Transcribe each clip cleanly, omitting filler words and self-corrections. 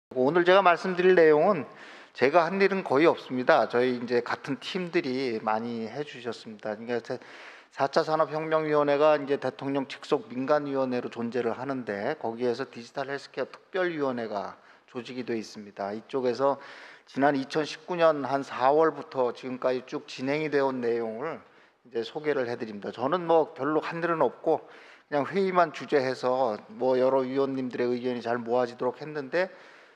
오늘 제가 말씀드릴 내용은 제가 한 일은 거의 없습니다. 저희 이제 같은 팀들이 많이 해주셨습니다. 그러니까 4차 산업혁명위원회가 이제 대통령 직속 민간위원회로 존재를 하는데 거기에서 디지털 헬스케어 특별위원회가 조직이 되어 있습니다. 이쪽에서 지난 2019년 한 4월부터 지금까지 쭉 진행이 되어 온 내용을 이제 소개를 해드립니다. 저는 뭐 별로 한 일은 없고 그냥 회의만 주재해서 뭐 여러 위원님들의 의견이 잘 모아지도록 했는데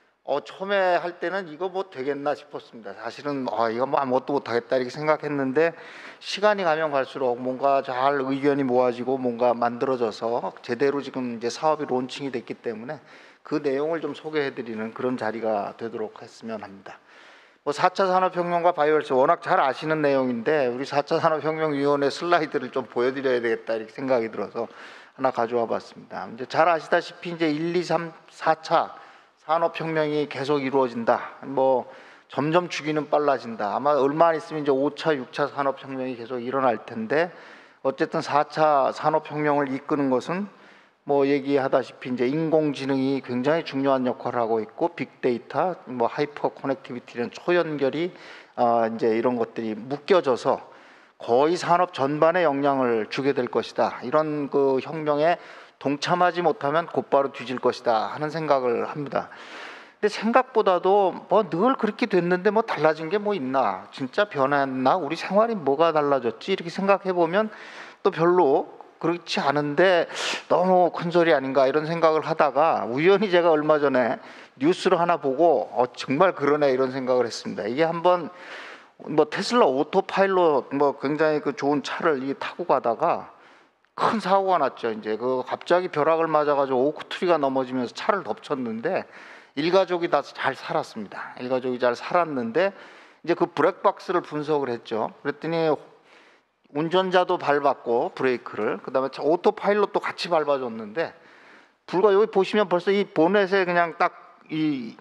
처음에 할 때는 이거 뭐 되겠나 싶었습니다. 사실은 이거 뭐 아무것도 못하겠다 이렇게 생각했는데 시간이 가면 갈수록 뭔가 잘 의견이 모아지고 뭔가 만들어져서 제대로 지금 이제 사업이 론칭이 됐기 때문에 그 내용을 좀 소개해드리는 그런 자리가 되도록 했으면 합니다. 뭐 4차 산업혁명과 바이오헬스 워낙 잘 아시는 내용인데 우리 4차 산업혁명위원회 슬라이드를 좀 보여드려야 되겠다 이렇게 생각이 들어서 하나 가져와 봤습니다. 이제 잘 아시다시피 이제 1, 2, 3, 4차 산업혁명이 계속 이루어진다. 뭐 점점 주기는 빨라진다. 아마 얼마 안 있으면 이제 5차, 6차 산업혁명이 계속 일어날 텐데 어쨌든 4차 산업혁명을 이끄는 것은 뭐 얘기하다시피 이제 인공지능이 굉장히 중요한 역할을 하고 있고 빅데이터, 뭐 하이퍼 커넥티비티 이런 초연결이 이제 이런 것들이 묶여져서 거의 산업 전반에 영향을 주게 될 것이다. 이런 그 혁명에 동참하지 못하면 곧바로 뒤질 것이다 하는 생각을 합니다. 근데 생각보다도 뭐 늘 그렇게 됐는데 뭐 달라진 게 뭐 있나? 진짜 변했나? 우리 생활이 뭐가 달라졌지? 이렇게 생각해 보면 또 별로 그렇지 않은데 너무 큰 소리 아닌가 이런 생각을 하다가 우연히 제가 얼마 전에 뉴스를 하나 보고 정말 그러네 이런 생각을 했습니다. 이게 한번 뭐 테슬라 오토파일럿 뭐 굉장히 그 좋은 차를 타고 가다가 큰 사고가 났죠. 이제 그 갑자기 벼락을 맞아가지고 오크트리가 넘어지면서 차를 덮쳤는데 일가족이 다 잘 살았습니다. 일가족이 잘 살았는데 이제 그 블랙박스를 분석을 했죠. 그랬더니 운전자도 밟았고 브레이크를 그다음에 오토파일럿도 같이 밟아줬는데 불과 여기 보시면 벌써 이 보넷에 그냥 딱 이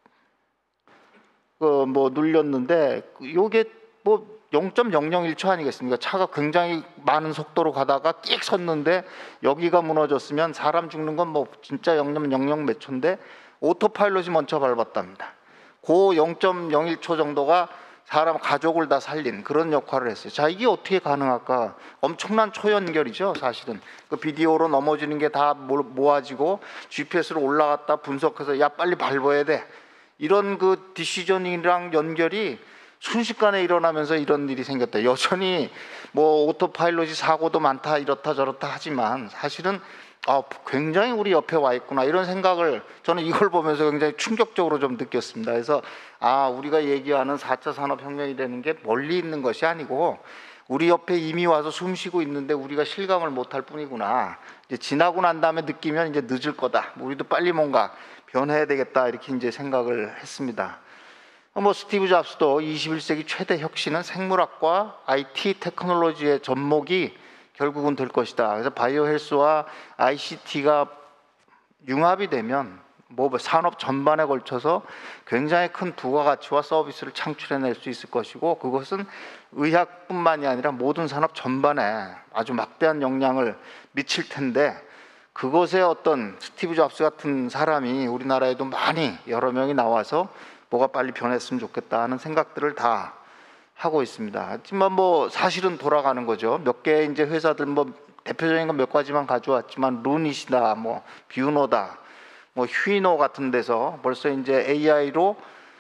그 뭐 눌렸는데 요게 뭐 0.001초 아니겠습니까? 차가 굉장히 많은 속도로 가다가 끽 섰는데 여기가 무너졌으면 사람 죽는 건 뭐 진짜 0.00 몇 초인데 오토파일럿이 먼저 밟았답니다. 그 0.01초 정도가 사람 가족을 다 살린 그런 역할을 했어요. 자, 이게 어떻게 가능할까? 엄청난 초연결이죠, 사실은. 그 비디오로 넘어지는 게 다 모아지고 GPS로 올라갔다 분석해서 야 빨리 밟아야 돼. 이런 그 디시저닝이랑 연결이 순식간에 일어나면서 이런 일이 생겼다. 여전히 뭐 오토파일럿이 사고도 많다 이렇다 저렇다 하지만 사실은 굉장히 우리 옆에 와 있구나 이런 생각을 저는 이걸 보면서 굉장히 충격적으로 좀 느꼈습니다. 그래서 우리가 얘기하는 4차 산업혁명이라는 게 멀리 있는 것이 아니고 우리 옆에 이미 와서 숨 쉬고 있는데 우리가 실감을 못할 뿐이구나. 이제 지나고 난 다음에 느끼면 이제 늦을 거다. 우리도 빨리 뭔가 변해야 되겠다 이렇게 이제 생각을 했습니다. 뭐 스티브 잡스도 21세기 최대 혁신은 생물학과 IT 테크놀로지의 접목이 결국은 될 것이다. 그래서 바이오 헬스와 ICT가 융합이 되면 뭐 산업 전반에 걸쳐서 굉장히 큰 부가가치와 서비스를 창출해낼 수 있을 것이고 그것은 의학뿐만이 아니라 모든 산업 전반에 아주 막대한 영향을 미칠 텐데 그것에 어떤 스티브 잡스 같은 사람이 우리나라에도 많이 여러 명이 나와서 뭐가 빨리 변했으면 좋겠다 하는 생각들을 다 하고 있습니다. 하지만 뭐 사실은 돌아가는 거죠. 몇 개 이제 회사들 뭐 대표적인 건 몇 가지만 가져왔지만 루닛이다, 뭐 뷰노다, 뭐 휴이노 같은 데서 벌써 이제 AI로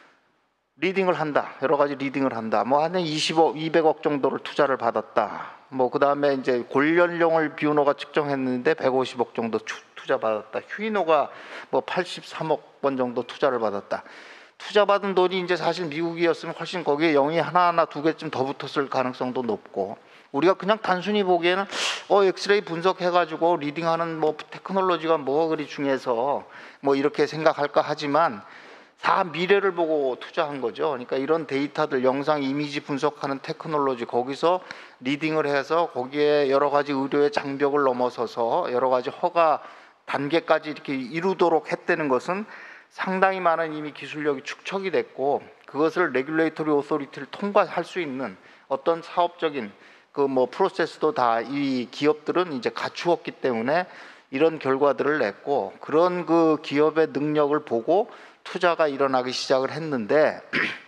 리딩을 한다. 여러 가지 리딩을 한다. 뭐 한 20억, 200억 정도를 투자를 받았다. 뭐 그다음에 이제 골연령을 뷰노가 측정했는데 150억 정도 투자 받았다. 휴이노가 뭐 83억 원 정도 투자를 받았다. 투자 받은 돈이 이제 사실 미국이었으면 훨씬 거기에 0이 하나하나 두 개쯤 더 붙었을 가능성도 높고 우리가 그냥 단순히 보기에는 엑스레이 분석해가지고 리딩하는 뭐 테크놀로지가 뭐가 그리 중요해서 뭐 이렇게 생각할까 하지만 다 미래를 보고 투자한 거죠. 그러니까 이런 데이터들 영상 이미지 분석하는 테크놀로지 거기서 리딩을 해서 거기에 여러 가지 의료의 장벽을 넘어서서 여러 가지 허가 단계까지 이렇게 이루도록 했다는 것은 상당히 많은 이미 기술력이 축적이 됐고 그것을 레귤레이터리 오소리티를 통과할 수 있는 어떤 사업적인 그 뭐 프로세스도 다 이 기업들은 이제 갖추었기 때문에 이런 결과들을 냈고 그런 그 기업의 능력을 보고 투자가 일어나기 시작을 했는데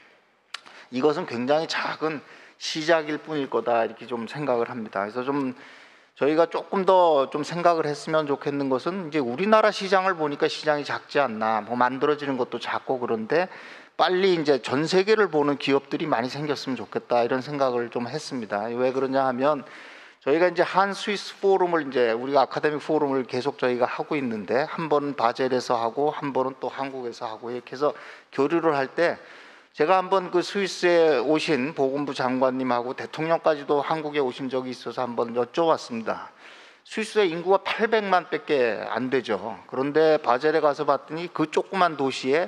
이것은 굉장히 작은 시작일 뿐일 거다 이렇게 좀 생각을 합니다. 그래서 좀 저희가 조금 더 좀 생각을 했으면 좋겠는 것은 이제 우리나라 시장을 보니까 시장이 작지 않나, 뭐 만들어지는 것도 작고 그런데 빨리 이제 전 세계를 보는 기업들이 많이 생겼으면 좋겠다 이런 생각을 좀 했습니다. 왜 그러냐 하면 저희가 이제 한 스위스 포럼을 이제 우리가 아카데믹 포럼을 계속 저희가 하고 있는데 한 번은 바젤에서 하고 한 번은 또 한국에서 하고 이렇게 해서 교류를 할 때 제가 한번 그 스위스에 오신 보건부 장관님하고 대통령까지도 한국에 오신 적이 있어서 한번 여쭤봤습니다. 스위스의 인구가 800만 밖에 안 되죠. 그런데 바젤에 가서 봤더니 그 조그만 도시에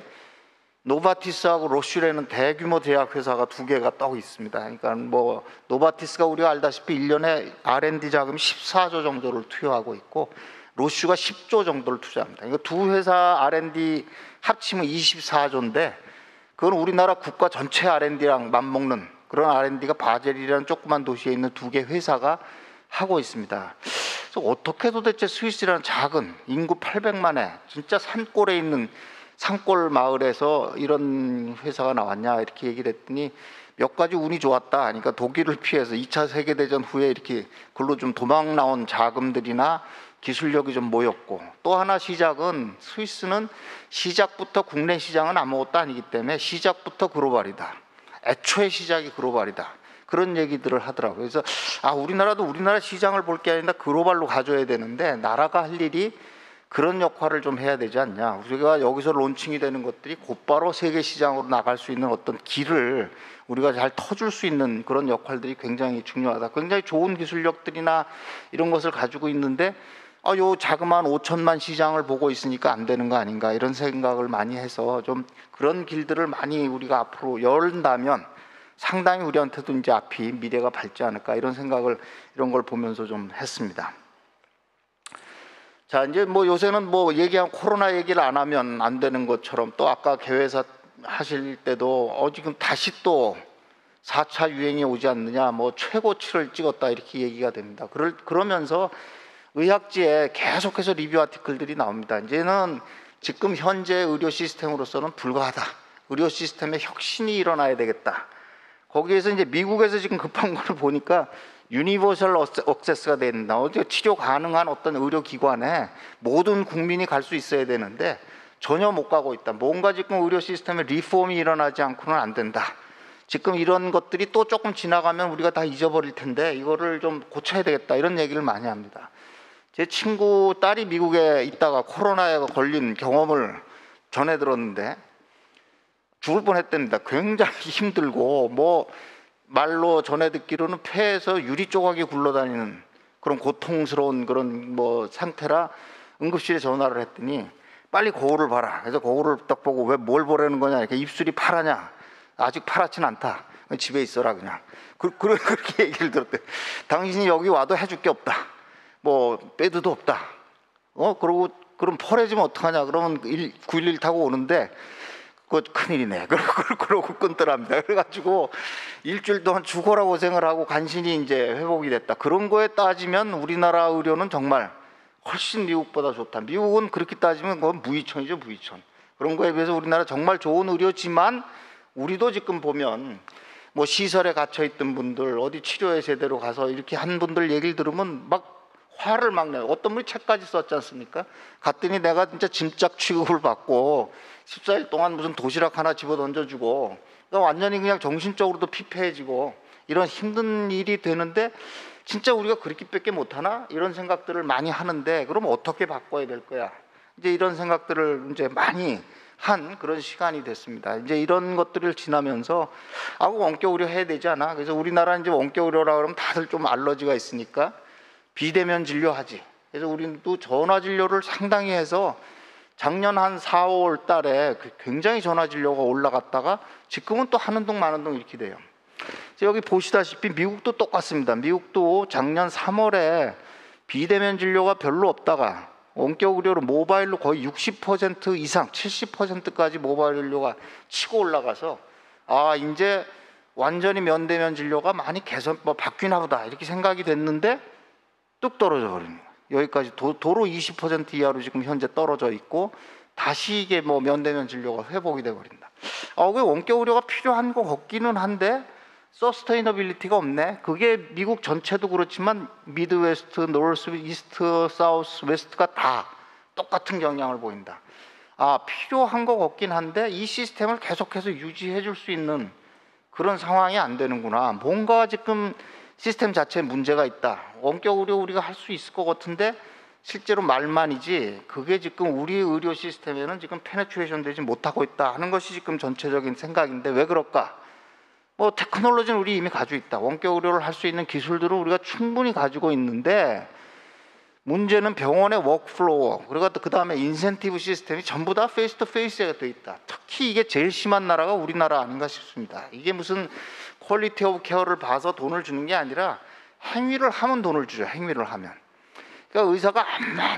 노바티스하고 로슈레는 대규모 제약 회사가 두 개가 떠 있습니다. 그러니까 뭐 노바티스가 우리가 알다시피 1년에 R&D 자금 14조 정도를 투여하고 있고 로슈가 10조 정도를 투자합니다. 그러니까 두 회사 R&D 합치면 24조인데 그건 우리나라 국가 전체 R&D랑 맞먹는 그런 R&D가 바젤이라는 조그만 도시에 있는 두 개 회사가 하고 있습니다. 그래서 어떻게 도대체 스위스라는 작은 인구 800만에 진짜 산골에 있는 산골 마을에서 이런 회사가 나왔냐 이렇게 얘기를 했더니 몇 가지 운이 좋았다. 그러니까 독일을 피해서 2차 세계대전 후에 이렇게 글로 좀 도망 나온 자금들이나 기술력이 좀 모였고 또 하나 시작은 스위스는 시작부터 국내 시장은 아무것도 아니기 때문에 시작부터 글로벌이다. 애초에 시작이 글로벌이다. 그런 얘기들을 하더라고요. 그래서 우리나라도 우리나라 시장을 볼 게 아니라 글로벌로 가져야 되는데 나라가 할 일이 그런 역할을 좀 해야 되지 않냐. 우리가 여기서 론칭이 되는 것들이 곧바로 세계 시장으로 나갈 수 있는 어떤 길을 우리가 잘 터줄 수 있는 그런 역할들이 굉장히 중요하다. 굉장히 좋은 기술력들이나 이런 것을 가지고 있는데 요 자그마한 5천만 시장을 보고 있으니까 안 되는 거 아닌가 이런 생각을 많이 해서 좀 그런 길들을 많이 우리가 앞으로 열다면 상당히 우리한테도 이제 앞이 미래가 밝지 않을까 이런 생각을 이런 걸 보면서 좀 했습니다. 자, 이제 뭐 요새는 뭐 얘기한 코로나 얘기를 안 하면 안 되는 것처럼 또 아까 개회사 하실 때도 지금 다시 또 4차 유행이 오지 않느냐, 뭐 최고치를 찍었다 이렇게 얘기가 됩니다. 그러면서 의학지에 계속해서 리뷰 아티클들이 나옵니다. 이제는 지금 현재 의료 시스템으로서는 불가하다. 의료 시스템에 혁신이 일어나야 되겠다. 거기에서 이제 미국에서 지금 급한 거를 보니까 유니버설 억세스가 된다. 치료 가능한 어떤 의료기관에 모든 국민이 갈 수 있어야 되는데 전혀 못 가고 있다. 뭔가 지금 의료 시스템에 리폼이 일어나지 않고는 안 된다. 지금 이런 것들이 또 조금 지나가면 우리가 다 잊어버릴 텐데 이거를 좀 고쳐야 되겠다. 이런 얘기를 많이 합니다. 제 친구 딸이 미국에 있다가 코로나에 걸린 경험을 전해 들었는데 죽을 뻔했답니다. 굉장히 힘들고 뭐 말로 전해 듣기로는 폐에서 유리 조각이 굴러다니는 그런 고통스러운 그런 뭐 상태라 응급실에 전화를 했더니 빨리 거울을 봐라. 그래서 거울을 딱 보고 왜 뭘 보라는 거냐. 이렇게 입술이 파랗냐. 아직 파랗진 않다. 집에 있어라 그냥. 그렇게 얘기를 들었대. 당신이 여기 와도 해줄 게 없다. 뭐 배드도 없다. 그러고 그럼 펄해지면 어떡하냐. 그러면 911 타고 오는데 그거 큰일이네. 그러고 끊더랍니다. 그래가지고 일주일 동안 죽어라 고생을 하고 간신히 이제 회복이 됐다. 그런 거에 따지면 우리나라 의료는 정말 훨씬 미국보다 좋다. 미국은 그렇게 따지면 그건 무이천이죠, 무이천. 그런 거에 비해서 우리나라 정말 좋은 의료지만 우리도 지금 보면 뭐 시설에 갇혀 있던 분들 어디 치료에 제대로 가서 이렇게 한 분들 얘기를 들으면 막 화를 막 내요. 어떤 분이 책까지 썼지 않습니까? 갔더니 내가 진짜 짐짝 취급을 받고 14일 동안 무슨 도시락 하나 집어 던져주고 그러니까 완전히 그냥 정신적으로도 피폐해지고 이런 힘든 일이 되는데 진짜 우리가 그렇게밖에 못하나? 이런 생각들을 많이 하는데 그럼 어떻게 바꿔야 될 거야? 이제 이런 생각들을 이제 많이 한 그런 시간이 됐습니다. 이제 이런 것들을 지나면서 원격 의료 해야 되지 않아? 그래서 우리나라 이제 원격 의료라 그러면 다들 좀 알러지가 있으니까 비대면 진료하지. 그래서 우리는 또 전화 진료를 상당히 해서 작년 한 4, 5월 달에 굉장히 전화 진료가 올라갔다가 지금은 또 하는 동 마는 동 이렇게 돼요. 여기 보시다시피 미국도 똑같습니다. 미국도 작년 3월에 비대면 진료가 별로 없다가 원격 의료로 모바일로 거의 60% 이상 70%까지 모바일 진료가 치고 올라가서 이제 완전히 면대면 진료가 많이 개선 바뀌나 보다 이렇게 생각이 됐는데 뚝 떨어져 버립니다. 여기까지 도로 20% 이하로 지금 현재 떨어져 있고 다시 이게 뭐 면대면 진료가 회복이 돼 버린다. 그 원격 의료가 필요한 거 같기는 한데 서스테이너빌리티가 없네. 그게 미국 전체도 그렇지만 미드웨스트, 노스, 이스트, 사우스, 웨스트가 다 똑같은 경향을 보인다. 필요한 거 같긴 한데 이 시스템을 계속해서 유지해 줄 수 있는 그런 상황이 안 되는구나. 뭔가 지금 시스템 자체에 문제가 있다. 원격 의료 우리가 할 수 있을 것 같은데 실제로 말만이지 그게 지금 우리 의료 시스템에는 지금 페네트레이션 되지 못하고 있다 하는 것이 지금 전체적인 생각인데 왜 그럴까? 뭐 테크놀로지는 우리 이미 가지고 있다. 원격 의료를 할 수 있는 기술들을 우리가 충분히 가지고 있는데 문제는 병원의 워크플로우 그리고 그 다음에 인센티브 시스템이 전부 다 페이스 투 페이스가 돼 있다. 특히 이게 제일 심한 나라가 우리나라 아닌가 싶습니다. 이게 무슨 퀄리티 오브 케어를 봐서 돈을 주는 게 아니라 행위를 하면 돈을 주죠. 행위를 하면. 그러니까 의사가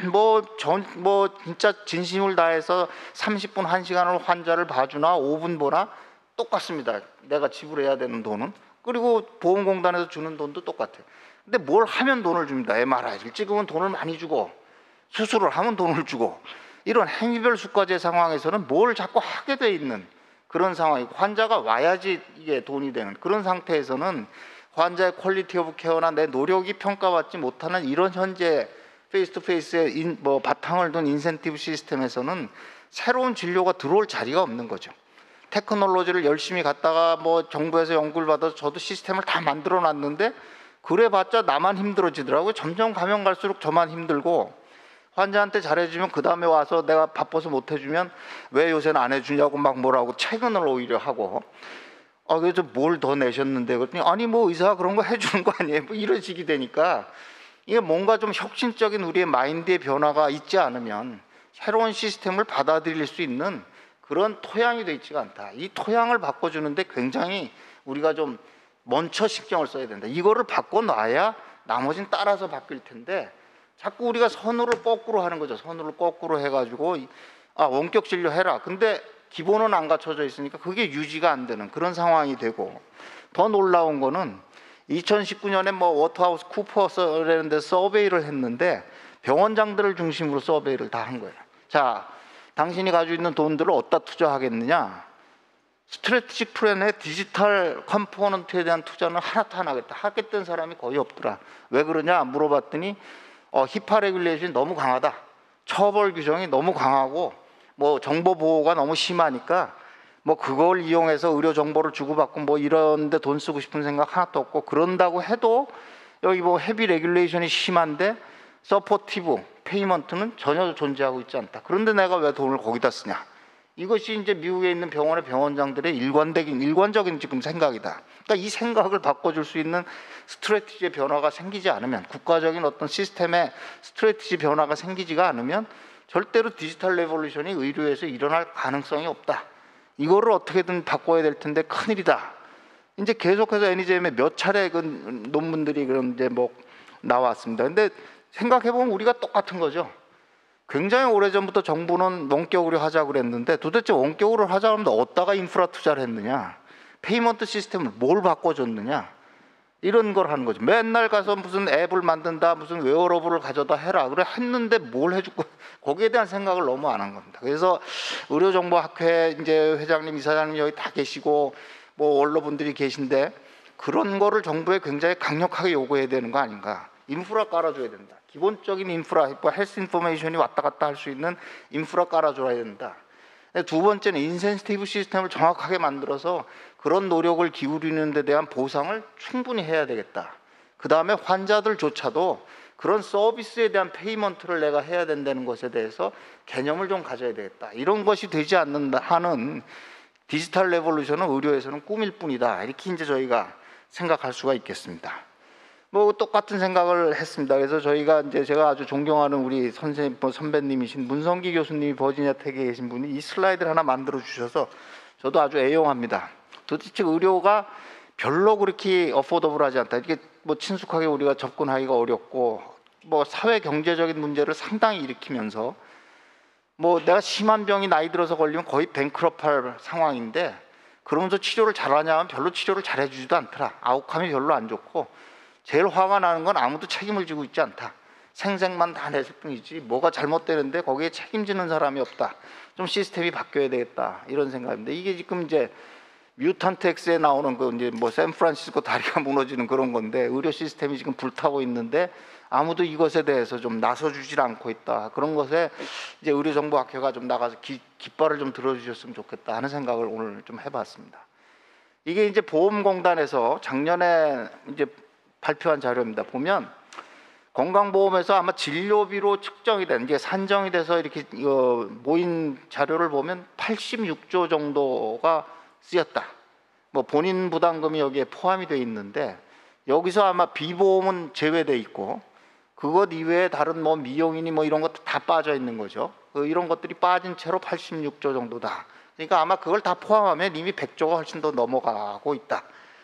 뭐 진짜 진심을 다해서 30분 1시간을 환자를 봐주나 5분 보나 똑같습니다. 내가 지불해야 되는 돈은. 그리고 보험공단에서 주는 돈도 똑같아요. 근데 뭘 하면 돈을 줍니다. MRI를 찍으면 돈을 많이 주고 수술을 하면 돈을 주고 이런 행위별 수과제 상황에서는 뭘 자꾸 하게 돼 있는 그런 상황이고 환자가 와야지 이게 돈이 되는 그런 상태에서는 환자의 퀄리티 오브 케어나 내 노력이 평가받지 못하는 이런 현재 페이스 투 페이스의 바탕을 둔 인센티브 시스템에서는 새로운 진료가 들어올 자리가 없는 거죠. 테크놀로지를 열심히 갖다가 뭐 정부에서 연구를 받아서 저도 시스템을 다 만들어 놨는데 그래봤자 나만 힘들어지더라고요. 점점 가면 갈수록 저만 힘들고 환자한테 잘해주면 그 다음에 와서 내가 바빠서 못 해주면 왜 요새는 안 해주냐고 막 뭐라고 퇴근을 오히려 하고 그래서 뭘 더 내셨는데 그랬더니 아니 뭐 의사가 그런 거 해주는 거 아니에요. 뭐 이런 식이 되니까 이게 뭔가 좀 혁신적인 우리의 마인드의 변화가 있지 않으면 새로운 시스템을 받아들일 수 있는 그런 토양이 되어 있지가 않다. 이 토양을 바꿔주는데 굉장히 우리가 좀 먼저 신경을 써야 된다. 이거를 바꿔놔야 나머지는 따라서 바뀔 텐데 자꾸 우리가 선호를 거꾸로 하는 거죠. 선호를 거꾸로 해가지고 원격 진료 해라. 근데 기본은 안 갖춰져 있으니까 그게 유지가 안 되는 그런 상황이 되고 더 놀라운 거는 2019년에 뭐 워터하우스 쿠퍼스라는 데 서베이를 했는데 병원장들을 중심으로 서베이를 다 한 거예요. 자, 당신이 가지고 있는 돈들을 어디다 투자하겠느냐? 스트래티직 플랜의 디지털 컴포넌트에 대한 투자는 하나도 안 하겠다. 하겠다는 사람이 거의 없더라. 왜 그러냐 물어봤더니 히파 레귤레이션이 너무 강하다. 처벌 규정이 너무 강하고 뭐 정보 보호가 너무 심하니까 뭐 그걸 이용해서 의료 정보를 주고받고 뭐 이런데 돈 쓰고 싶은 생각 하나도 없고 그런다고 해도 여기 뭐 헤비 레귤레이션이 심한데 서포티브 페이먼트는 전혀 존재하고 있지 않다. 그런데 내가 왜 돈을 거기다 쓰냐? 이것이 이제 미국에 있는 병원의 병원장들의 일관적인 지금 생각이다. 그러니까 이 생각을 바꿔줄 수 있는 스트래티지의 변화가 생기지 않으면 국가적인 어떤 시스템의 스트래티지 변화가 생기지가 않으면 절대로 디지털 레볼루션이 의료에서 일어날 가능성이 없다. 이거를 어떻게든 바꿔야 될 텐데 큰일이다. 이제 계속해서 NEJM에 몇 차례 그 논문들이 그런 이제 뭐 나왔습니다. 근데 생각해 보면 우리가 똑같은 거죠. 굉장히 오래전부터 정부는 원격으로 하자고 그랬는데 도대체 원격으로 하자고 하면 어디다가 인프라 투자를 했느냐? 페이먼트 시스템을 뭘 바꿔줬느냐? 이런 걸 하는 거죠. 맨날 가서 무슨 앱을 만든다, 무슨 웨어러블을 가져다 해라. 그래 했는데 뭘 해줄 거? 거기에 대한 생각을 너무 안 한 겁니다. 그래서 의료정보학회 이제 회장님, 이사장님 여기 다 계시고 뭐 원로분들이 계신데 그런 거를 정부에 굉장히 강력하게 요구해야 되는 거 아닌가? 인프라 깔아줘야 된다. 기본적인 인프라, 헬스 인포메이션이 왔다 갔다 할 수 있는 인프라 깔아줘야 된다. 두 번째는 인센티브 시스템을 정확하게 만들어서 그런 노력을 기울이는 데 대한 보상을 충분히 해야 되겠다. 그 다음에 환자들조차도 그런 서비스에 대한 페이먼트를 내가 해야 된다는 것에 대해서 개념을 좀 가져야 되겠다. 이런 것이 되지 않는다 하는 디지털 레볼루션은 의료에서는 꿈일 뿐이다. 이렇게 이제 저희가 생각할 수가 있겠습니다. 뭐 똑같은 생각을 했습니다. 그래서 저희가 이제 제가 아주 존경하는 우리 선생님, 선배님이신 문성기 교수님이 버지니아 텍에 계신 분이 이 슬라이드를 하나 만들어 주셔서 저도 아주 애용합니다. 도대체 의료가 별로 그렇게 어포더블하지 않다. 이게 뭐 친숙하게 우리가 접근하기가 어렵고 뭐 사회 경제적인 문제를 상당히 일으키면서 뭐 내가 심한 병이 나이 들어서 걸리면 거의 뱅크럽할 상황인데 그러면서 치료를 잘하냐 하면 별로 치료를 잘해주지도 않더라. 아웃감이 별로 안 좋고 제일 화가 나는 건 아무도 책임을 지고 있지 않다. 생색만 다 냈을 뿐이지 뭐가 잘못되는데 거기에 책임지는 사람이 없다. 좀 시스템이 바뀌어야 되겠다 이런 생각입니다. 이게 지금 이제 뮤턴트 X에 나오는 그 이제 뭐 샌프란시스코 다리가 무너지는 그런 건데 의료 시스템이 지금 불타고 있는데 아무도 이것에 대해서 좀 나서주질 않고 있다. 그런 것에 이제 의료정보학회가 좀 나가서 깃발을 좀 들어주셨으면 좋겠다 하는 생각을 오늘 좀 해봤습니다. 이게 이제 보험공단에서 작년에 이제 발표한 자료입니다. 보면 건강보험에서 아마 진료비로 측정이 된 이게 산정이 돼서 이렇게 모인 자료를 보면 86조 정도가 쓰였다. 뭐 본인 부담금이 여기에 포함이 되어 있는데 여기서 아마 비보험은 제외돼 있고 그것 이외에 다른 뭐 미용이니 뭐 이런 것도 다 빠져 있는 거죠. 이런 것들이 빠진 채로 86조 정도다. 그러니까 아마 그걸 다 포함하면 이미 100조가 훨씬 더 넘어가고 있다.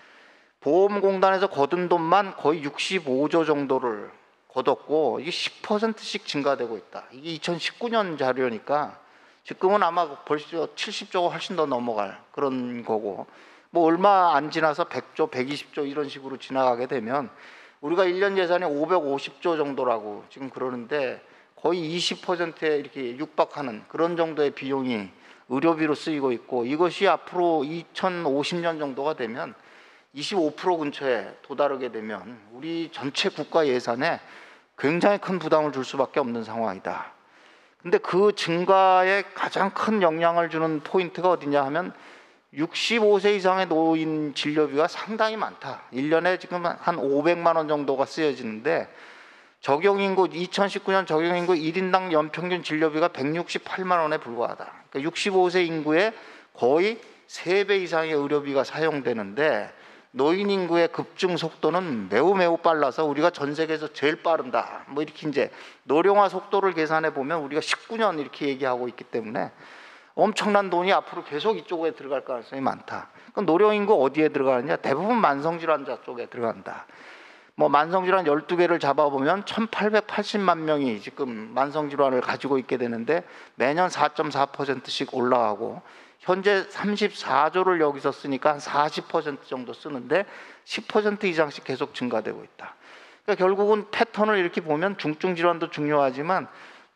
보험공단에서 거둔 돈만 거의 65조 정도를 거뒀고 이게 10%씩 증가되고 있다. 이게 2019년 자료니까 지금은 아마 벌써 70조가 훨씬 더 넘어갈 그런 거고 뭐 얼마 안 지나서 100조, 120조 이런 식으로 지나가게 되면 우리가 1년 예산이 550조 정도라고 지금 그러는데 거의 20%에 이렇게 육박하는 그런 정도의 비용이 의료비로 쓰이고 있고 이것이 앞으로 2050년 정도가 되면 25% 근처에 도달하게 되면 우리 전체 국가 예산에 굉장히 큰 부담을 줄 수밖에 없는 상황이다. 근데 그 증가에 가장 큰 영향을 주는 포인트가 어디냐 하면 65세 이상의 노인 진료비가 상당히 많다. 1년에 지금 한 500만 원 정도가 쓰여지는데 적용인구 2019년 적용인구 1인당 연평균 진료비가 168만 원에 불과하다. 그러니까 65세 인구의 거의 3배 이상의 의료비가 사용되는데 노인 인구의 급증 속도는 매우 빨라서 우리가 전 세계에서 제일 빠른다. 뭐 이렇게 이제 노령화 속도를 계산해 보면 우리가 19년 이렇게 얘기하고 있기 때문에 엄청난 돈이 앞으로 계속 이쪽에 들어갈 가능성이 많다. 그럼 노령 인구 어디에 들어가느냐? 대부분 만성질환자 쪽에 들어간다. 뭐 만성질환 12개를 잡아보면 1880만 명이 지금 만성질환을 가지고 있게 되는데 매년 4.4%씩 올라가고 현재 34조를 여기서 쓰니까 한 40% 정도 쓰는데 10% 이상씩 계속 증가되고 있다. 그러니까 결국은 패턴을 이렇게 보면 중증 질환도 중요하지만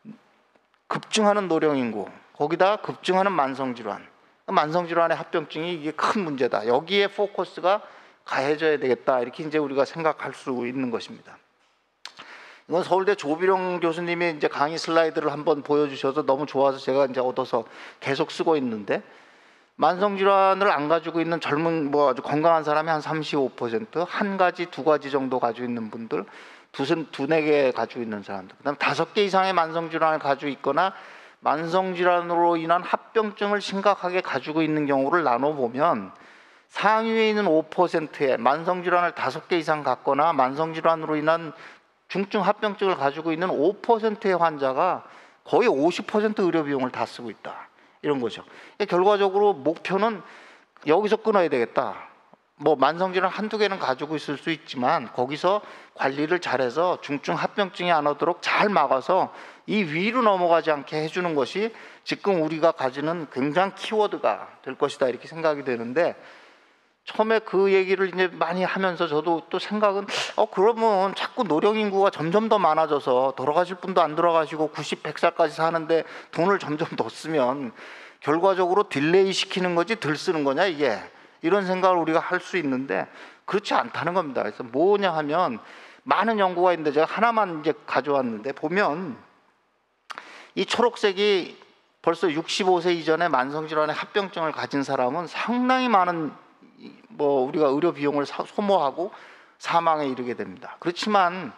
급증하는 노령인구, 거기다 급증하는 만성질환, 만성질환의 합병증이 이게 큰 문제다. 여기에 포커스가 가해져야 되겠다. 이렇게 이제 우리가 생각할 수 있는 것입니다. 이건 서울대 조비룡 교수님이 이제 강의 슬라이드를 한번 보여주셔서 너무 좋아서 제가 이제 얻어서 계속 쓰고 있는데 만성질환을 안 가지고 있는 젊은 뭐 아주 건강한 사람이 한 35%, 한 가지, 두 가지 정도 가지고 있는 분들, 두네 개 가지고 있는 사람들, 그다음 5개 이상의 만성질환을 가지고 있거나 만성질환으로 인한 합병증을 심각하게 가지고 있는 경우를 나눠보면 상위에 있는 5%의 만성질환을 5개 이상 갖거나 만성질환으로 인한 중증 합병증을 가지고 있는 5%의 환자가 거의 50% 의료비용을 다 쓰고 있다. 이런 거죠. 결과적으로 목표는 여기서 끊어야 되겠다. 뭐 만성질환 한두 개는 가지고 있을 수 있지만 거기서 관리를 잘해서 중증 합병증이 안 오도록 잘 막아서 이 위로 넘어가지 않게 해주는 것이 지금 우리가 가지는 굉장히 키워드가 될 것이다. 이렇게 생각이 되는데 처음에 그 얘기를 이제 많이 하면서 저도 또 생각은 그러면 자꾸 노령 인구가 점점 더 많아져서 돌아가실 분도 안 돌아가시고 90, 100살까지 사는데 돈을 점점 더 쓰면 결과적으로 딜레이 시키는 거지 덜 쓰는 거냐 이게 이런 생각을 우리가 할 수 있는데 그렇지 않다는 겁니다. 그래서 뭐냐 하면 많은 연구가 있는데 제가 하나만 이제 가져왔는데 보면 이 초록색이 벌써 65세 이전에 만성질환의 합병증을 가진 사람은 상당히 많은 뭐 우리가 의료 비용을 소모하고 사망에 이르게 됩니다. 그렇지만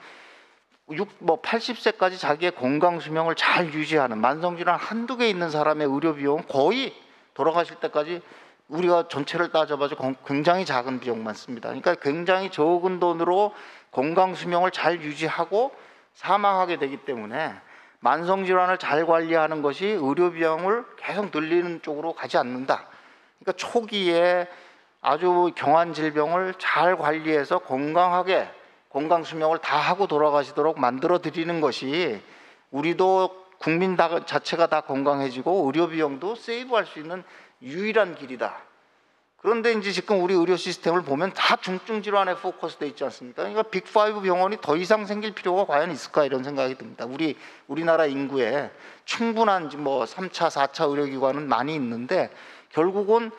80세까지 자기의 건강 수명을 잘 유지하는 만성질환 한두 개 있는 사람의 의료 비용은 거의 돌아가실 때까지 우리가 전체를 따져봐도 굉장히 작은 비용만 씁니다. 그러니까 굉장히 적은 돈으로 건강 수명을 잘 유지하고 사망하게 되기 때문에 만성질환을 잘 관리하는 것이 의료 비용을 계속 늘리는 쪽으로 가지 않는다. 그러니까 초기에 아주 경한 질병을 잘 관리해서 건강하게 건강 수명을 다 하고 돌아가시도록 만들어 드리는 것이 우리도 국민 자체가 다 건강해지고 의료 비용도 세이브할 수 있는 유일한 길이다. 그런데 이제 지금 우리 의료 시스템을 보면 다 중증 질환에 포커스돼 있지 않습니까? 그러니까 빅5 병원이 더 이상 생길 필요가 과연 있을까 이런 생각이 듭니다. 우리나라 인구에 충분한 뭐 3차, 4차 의료기관은 많이 있는데 결국은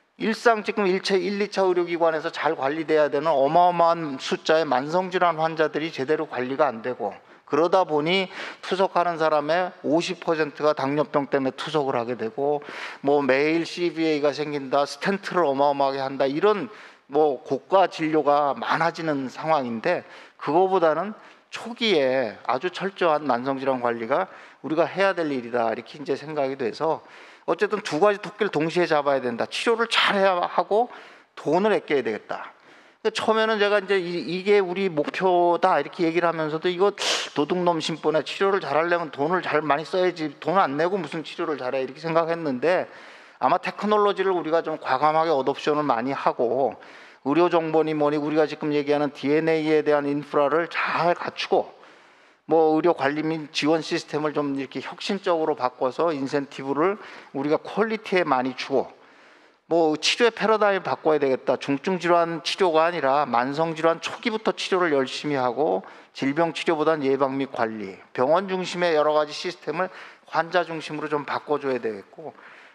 일상 지금 1, 2차 의료기관에서 잘 관리돼야 되는 어마어마한 숫자의 만성질환 환자들이 제대로 관리가 안 되고 그러다 보니 투석하는 사람의 50%가 당뇨병 때문에 투석을 하게 되고 뭐 매일 CVA가 생긴다, 스텐트를 어마어마하게 한다 이런 뭐 고가 진료가 많아지는 상황인데 그거보다는 초기에 아주 철저한 만성질환 관리가 우리가 해야 될 일이다 이렇게 이제 생각이 돼서 어쨌든 두 가지 토끼를 동시에 잡아야 된다. 치료를 잘해야 하고 돈을 아껴야 되겠다. 처음에는 제가 이제 이게 우리 목표다 이렇게 얘기를 하면서도 이거 도둑놈 신분에 치료를 잘하려면 돈을 잘 많이 써야지 돈 안 내고 무슨 치료를 잘해 이렇게 생각했는데 아마 테크놀로지를 우리가 좀 과감하게 어둠션을 많이 하고 의료 정보니 뭐니 우리가 지금 얘기하는 DNA에 대한 인프라를 잘 갖추고 뭐 의료 관리 및 지원 시스템을 좀 이렇게 혁신적으로 바꿔서 인센티브를 우리가 퀄리티에 많이 주고 뭐 치료의 패러다임을 바꿔야 되겠다. 중증 질환 치료가 아니라 만성 질환 초기부터 치료를 열심히 하고 질병 치료보다는 예방 및 관리, 병원 중심의 여러 가지 시스템을 환자 중심으로 좀 바꿔줘야 되겠고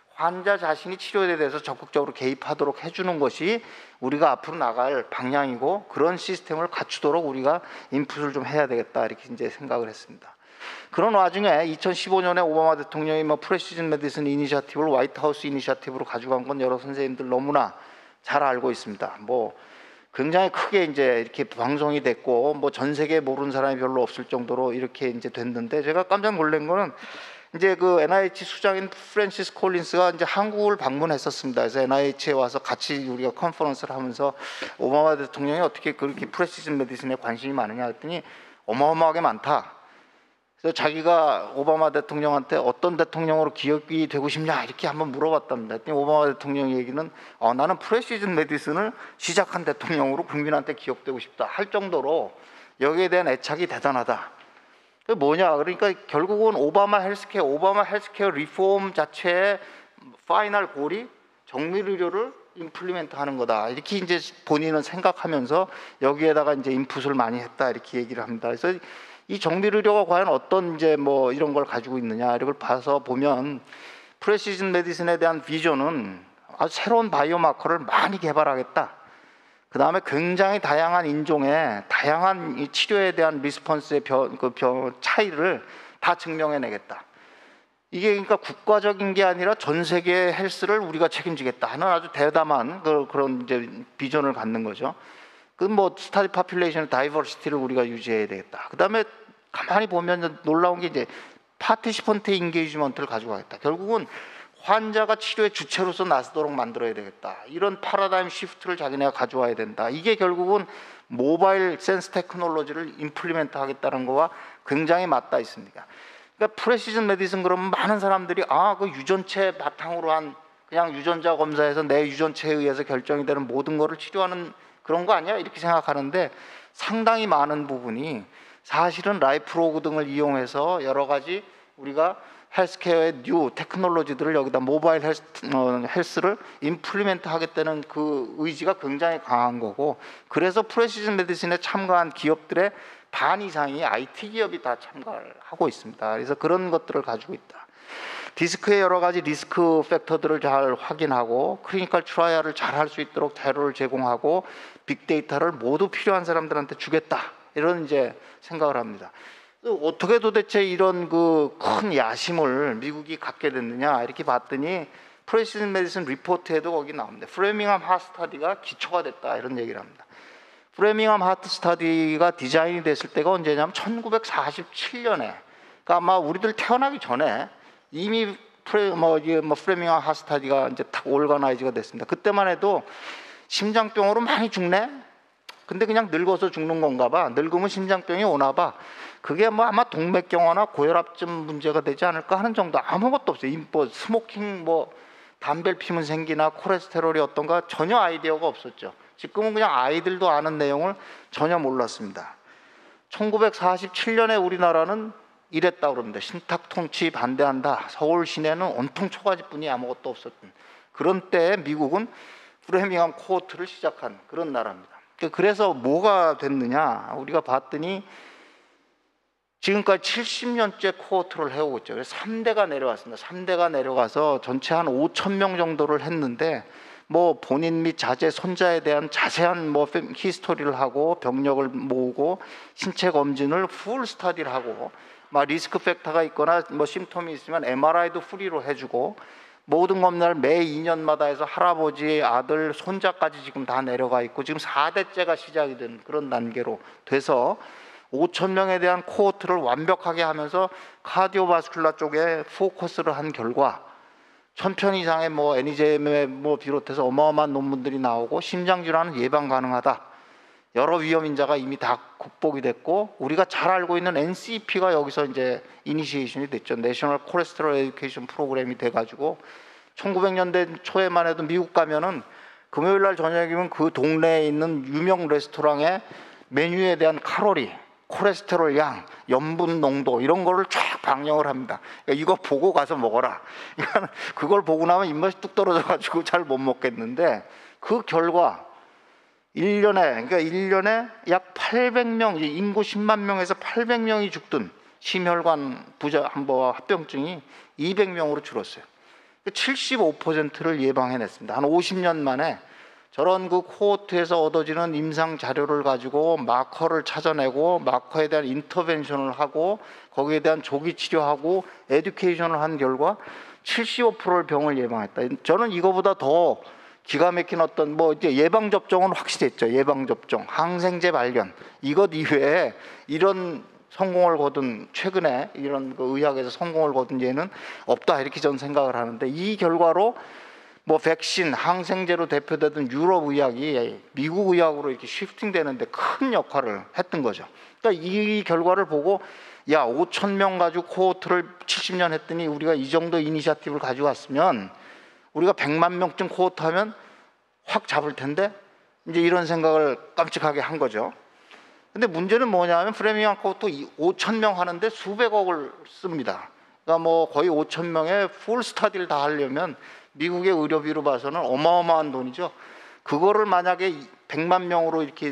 환자 자신이 치료에 대해서 적극적으로 개입하도록 해주는 것이 우리가 앞으로 나갈 방향이고 그런 시스템을 갖추도록 우리가 인풋을 좀 해야 되겠다 이렇게 이제 생각을 했습니다. 그런 와중에 2015년에 오바마 대통령이 뭐 프레시즌 메디슨 이니셔티브를 화이트하우스 이니셔티브로 가져간 건 여러 선생님들 너무나 잘 알고 있습니다. 뭐 굉장히 크게 이제 이렇게 방송이 됐고 뭐 전 세계에 모르는 사람이 별로 없을 정도로 이렇게 이제 됐는데 제가 깜짝 놀란 거는 이제 그 NIH 수장인 프랜시스 콜린스가 이제 한국을 방문했었습니다. 그래서 NIH에 와서 같이 우리가 컨퍼런스를 하면서 오바마 대통령이 어떻게 그렇게 프레시즌 메디슨에 관심이 많으냐 했더니 어마어마하게 많다. 그래서 자기가 오바마 대통령한테 어떤 대통령으로 기억이 되고 싶냐 이렇게 한번 물어봤답니다. 그랬더니 오바마 대통령 얘기는 나는 프레시즌 메디슨을 시작한 대통령으로 국민한테 기억되고 싶다 할 정도로 여기에 대한 애착이 대단하다. 그 뭐냐 그러니까 결국은 오바마 헬스케어 리폼 자체의 파이널 골이 정밀 의료를 임플리멘트 하는 거다 이렇게 이제 본인은 생각하면서 여기에다가 이제 인풋을 많이 했다 이렇게 얘기를 합니다. 그래서 이 정밀 의료가 과연 어떤 이제 뭐 이런 걸 가지고 있느냐 이걸 봐서 보면 프레시즌 메디슨에 대한 비전은 아주 새로운 바이오마커를 많이 개발하겠다. 그 다음에 굉장히 다양한 인종의 다양한 이 치료에 대한 리스폰스의 차이를 다 증명해내겠다. 이게 그러니까 국가적인 게 아니라 전 세계 헬스를 우리가 책임지겠다 하는 아주 대담한 그런 이제 비전을 갖는 거죠. 그 뭐 스타디 파퓰레이션 다이버시티를 우리가 유지해야 되겠다. 그 다음에 가만히 보면 놀라운 게 이제 파티시펀트 인게이지먼트를 가져가겠다. 결국은 환자가 치료의 주체로서 나서도록 만들어야 되겠다. 이런 파라다임 시프트를 자기네가 가져와야 된다. 이게 결국은 모바일 센스 테크놀로지를 임플리멘트 하겠다는 거와 굉장히 맞닿아 있습니다. 그러니까 프레시즌 메디슨 그러면 많은 사람들이 그 유전체 바탕으로 한 그냥 유전자 검사에서 내 유전체에 의해서 결정이 되는 모든 거를 치료하는 그런 거 아니야? 이렇게 생각하는데 상당히 많은 부분이 사실은 라이프로그 등을 이용해서 여러 가지 우리가 헬스케어의 뉴 테크놀로지들을 여기다 모바일 헬스를 임플리멘트 하겠다는 그 의지가 굉장히 강한 거고 그래서 프레시즌 메디슨에 참가한 기업들의 반 이상이 IT 기업이 다 참가를 하고 있습니다. 그래서 그런 것들을 가지고 있다. 디스크의 여러 가지 리스크 팩터들을 잘 확인하고 클리니컬 트라이얼을 잘 할 수 있도록 자료를 제공하고 빅데이터를 모두 필요한 사람들한테 주겠다. 이런 이제 생각을 합니다. 어떻게 도대체 이런 그 큰 야심을 미국이 갖게 됐느냐 이렇게 봤더니 프레시즌 메디슨 리포트에도 거기 나옵니다. 프레밍엄 하트 스터디가 기초가 됐다 이런 얘기를 합니다. 프레밍엄 하트 스터디가 디자인이 됐을 때가 언제냐면 1947년에 그러니까 아마 우리들 태어나기 전에 이미 프레밍엄 하트 스터디가 이제 딱 올가나이즈가 됐습니다. 그때만 해도 심장병으로 많이 죽네. 근데 그냥 늙어서 죽는 건가 봐. 늙으면 심장병이 오나 봐. 그게 뭐 아마 동맥경화나 고혈압증 문제가 되지 않을까 하는 정도. 아무것도 없어요. 뭐 스모킹 뭐 담배를 피면 생기나 콜레스테롤이 어떤가 전혀 아이디어가 없었죠. 지금은 그냥 아이들도 아는 내용을 전혀 몰랐습니다. 1947년에 우리나라는 이랬다고 그럽니다. 신탁 통치 반대한다. 서울 시내는 온통 초가집뿐이 아무것도 없었던 그런 때에 미국은 프레미엄 코호트를 시작한 그런 나라입니다. 그래서 뭐가 됐느냐, 우리가 봤더니 지금까지 70년째 코호트를 해오고 있죠. 그래서 3대가 내려왔습니다. 3대가 내려가서 전체 한 5,000명 정도를 했는데, 뭐 본인 및 자제 손자에 대한 자세한 뭐 히스토리를 하고 병력을 모으고 신체 검진을 풀 스터디를 하고, 막 리스크 팩터가 있거나 뭐 심톰이 있으면 MRI도 프리로 해주고, 모든 검사를 매 2년마다 해서 할아버지, 아들, 손자까지 지금 다 내려가 있고, 지금 4대째가 시작이 된 그런 단계로 돼서 5,000명에 대한 코호트를 완벽하게 하면서 카디오바스큘라 쪽에 포커스를 한 결과 1,000편 이상의 뭐 NEJM에 뭐 비롯해서 어마어마한 논문들이 나오고 심장질환은 예방 가능하다. 여러 위험 인자가 이미 다 극복이 됐고, 우리가 잘 알고 있는 NCP가 여기서 이제 이니시에이션이 됐죠. 내셔널 콜레스테롤 에듀케이션 프로그램이 돼가지고 1900년대 초에만 해도 미국 가면은 금요일 날 저녁이면 그 동네에 있는 유명 레스토랑의 메뉴에 대한 칼로리, 콜레스테롤 양, 염분 농도 이런 거를 쫙 방영을 합니다. 그러니까 이거 보고 가서 먹어라. 그러니까 그걸 보고 나면 입맛이 뚝 떨어져가지고 잘 못 먹겠는데, 그 결과 1년에 약 800명, 인구 10만 명에서 800명이 죽던 심혈관 부전 합병증이 200명으로 줄었어요. 75%를 예방해냈습니다. 한 50년 만에 저런 그 코호트에서 얻어지는 임상 자료를 가지고 마커를 찾아내고, 마커에 대한 인터벤션을 하고, 거기에 대한 조기 치료하고 에듀케이션을 한 결과 75%를 병을 예방했다. 저는 이거보다 더 기가 막힌 어떤 뭐 이제 예방 접종은 확실했죠. 예방 접종, 항생제 발견, 이것 이외에 이런 성공을 거둔, 최근에 이런 그 의학에서 성공을 거둔 예는 없다, 이렇게 저는 생각을 하는데, 이 결과로 뭐 백신, 항생제로 대표되던 유럽 의학이 미국 의학으로 이렇게 쉬프팅되는데 큰 역할을 했던 거죠. 그러니까 이 결과를 보고, 야, 5,000명 가지고 코호트를 70년 했더니 우리가 이 정도 이니셔티브를 가지고 왔으면 우리가 100만 명쯤 코호트 하면 확 잡을 텐데, 이제 이런 생각을 깜찍하게 한 거죠. 근데 문제는 뭐냐면 프레미엄 코호트 5,000명 하는데 수백억을 씁니다. 그러니까 뭐 거의 5,000명의 풀 스터디를 다 하려면 미국의 의료비로 봐서는 어마어마한 돈이죠. 그거를 만약에 100만 명으로 이렇게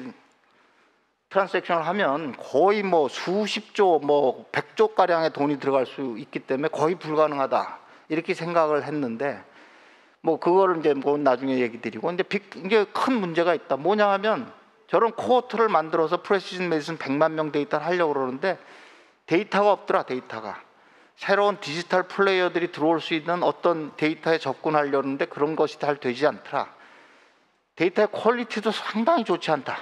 트랜잭션을 하면 거의 뭐 수십조, 뭐 100조 가량의 돈이 들어갈 수 있기 때문에 거의 불가능하다, 이렇게 생각을 했는데, 뭐 그거를 이제 뭐 나중에 얘기 드리고, 근데 이게 큰 문제가 있다. 뭐냐 하면, 저런 코호트를 만들어서 프레시즌 메디슨 100만 명 데이터를 하려고 그러는데 데이터가 없더라. 데이터가 새로운 디지털 플레이어들이 들어올 수 있는 어떤 데이터에 접근하려는데 그런 것이 잘 되지 않더라. 데이터의 퀄리티도 상당히 좋지 않다.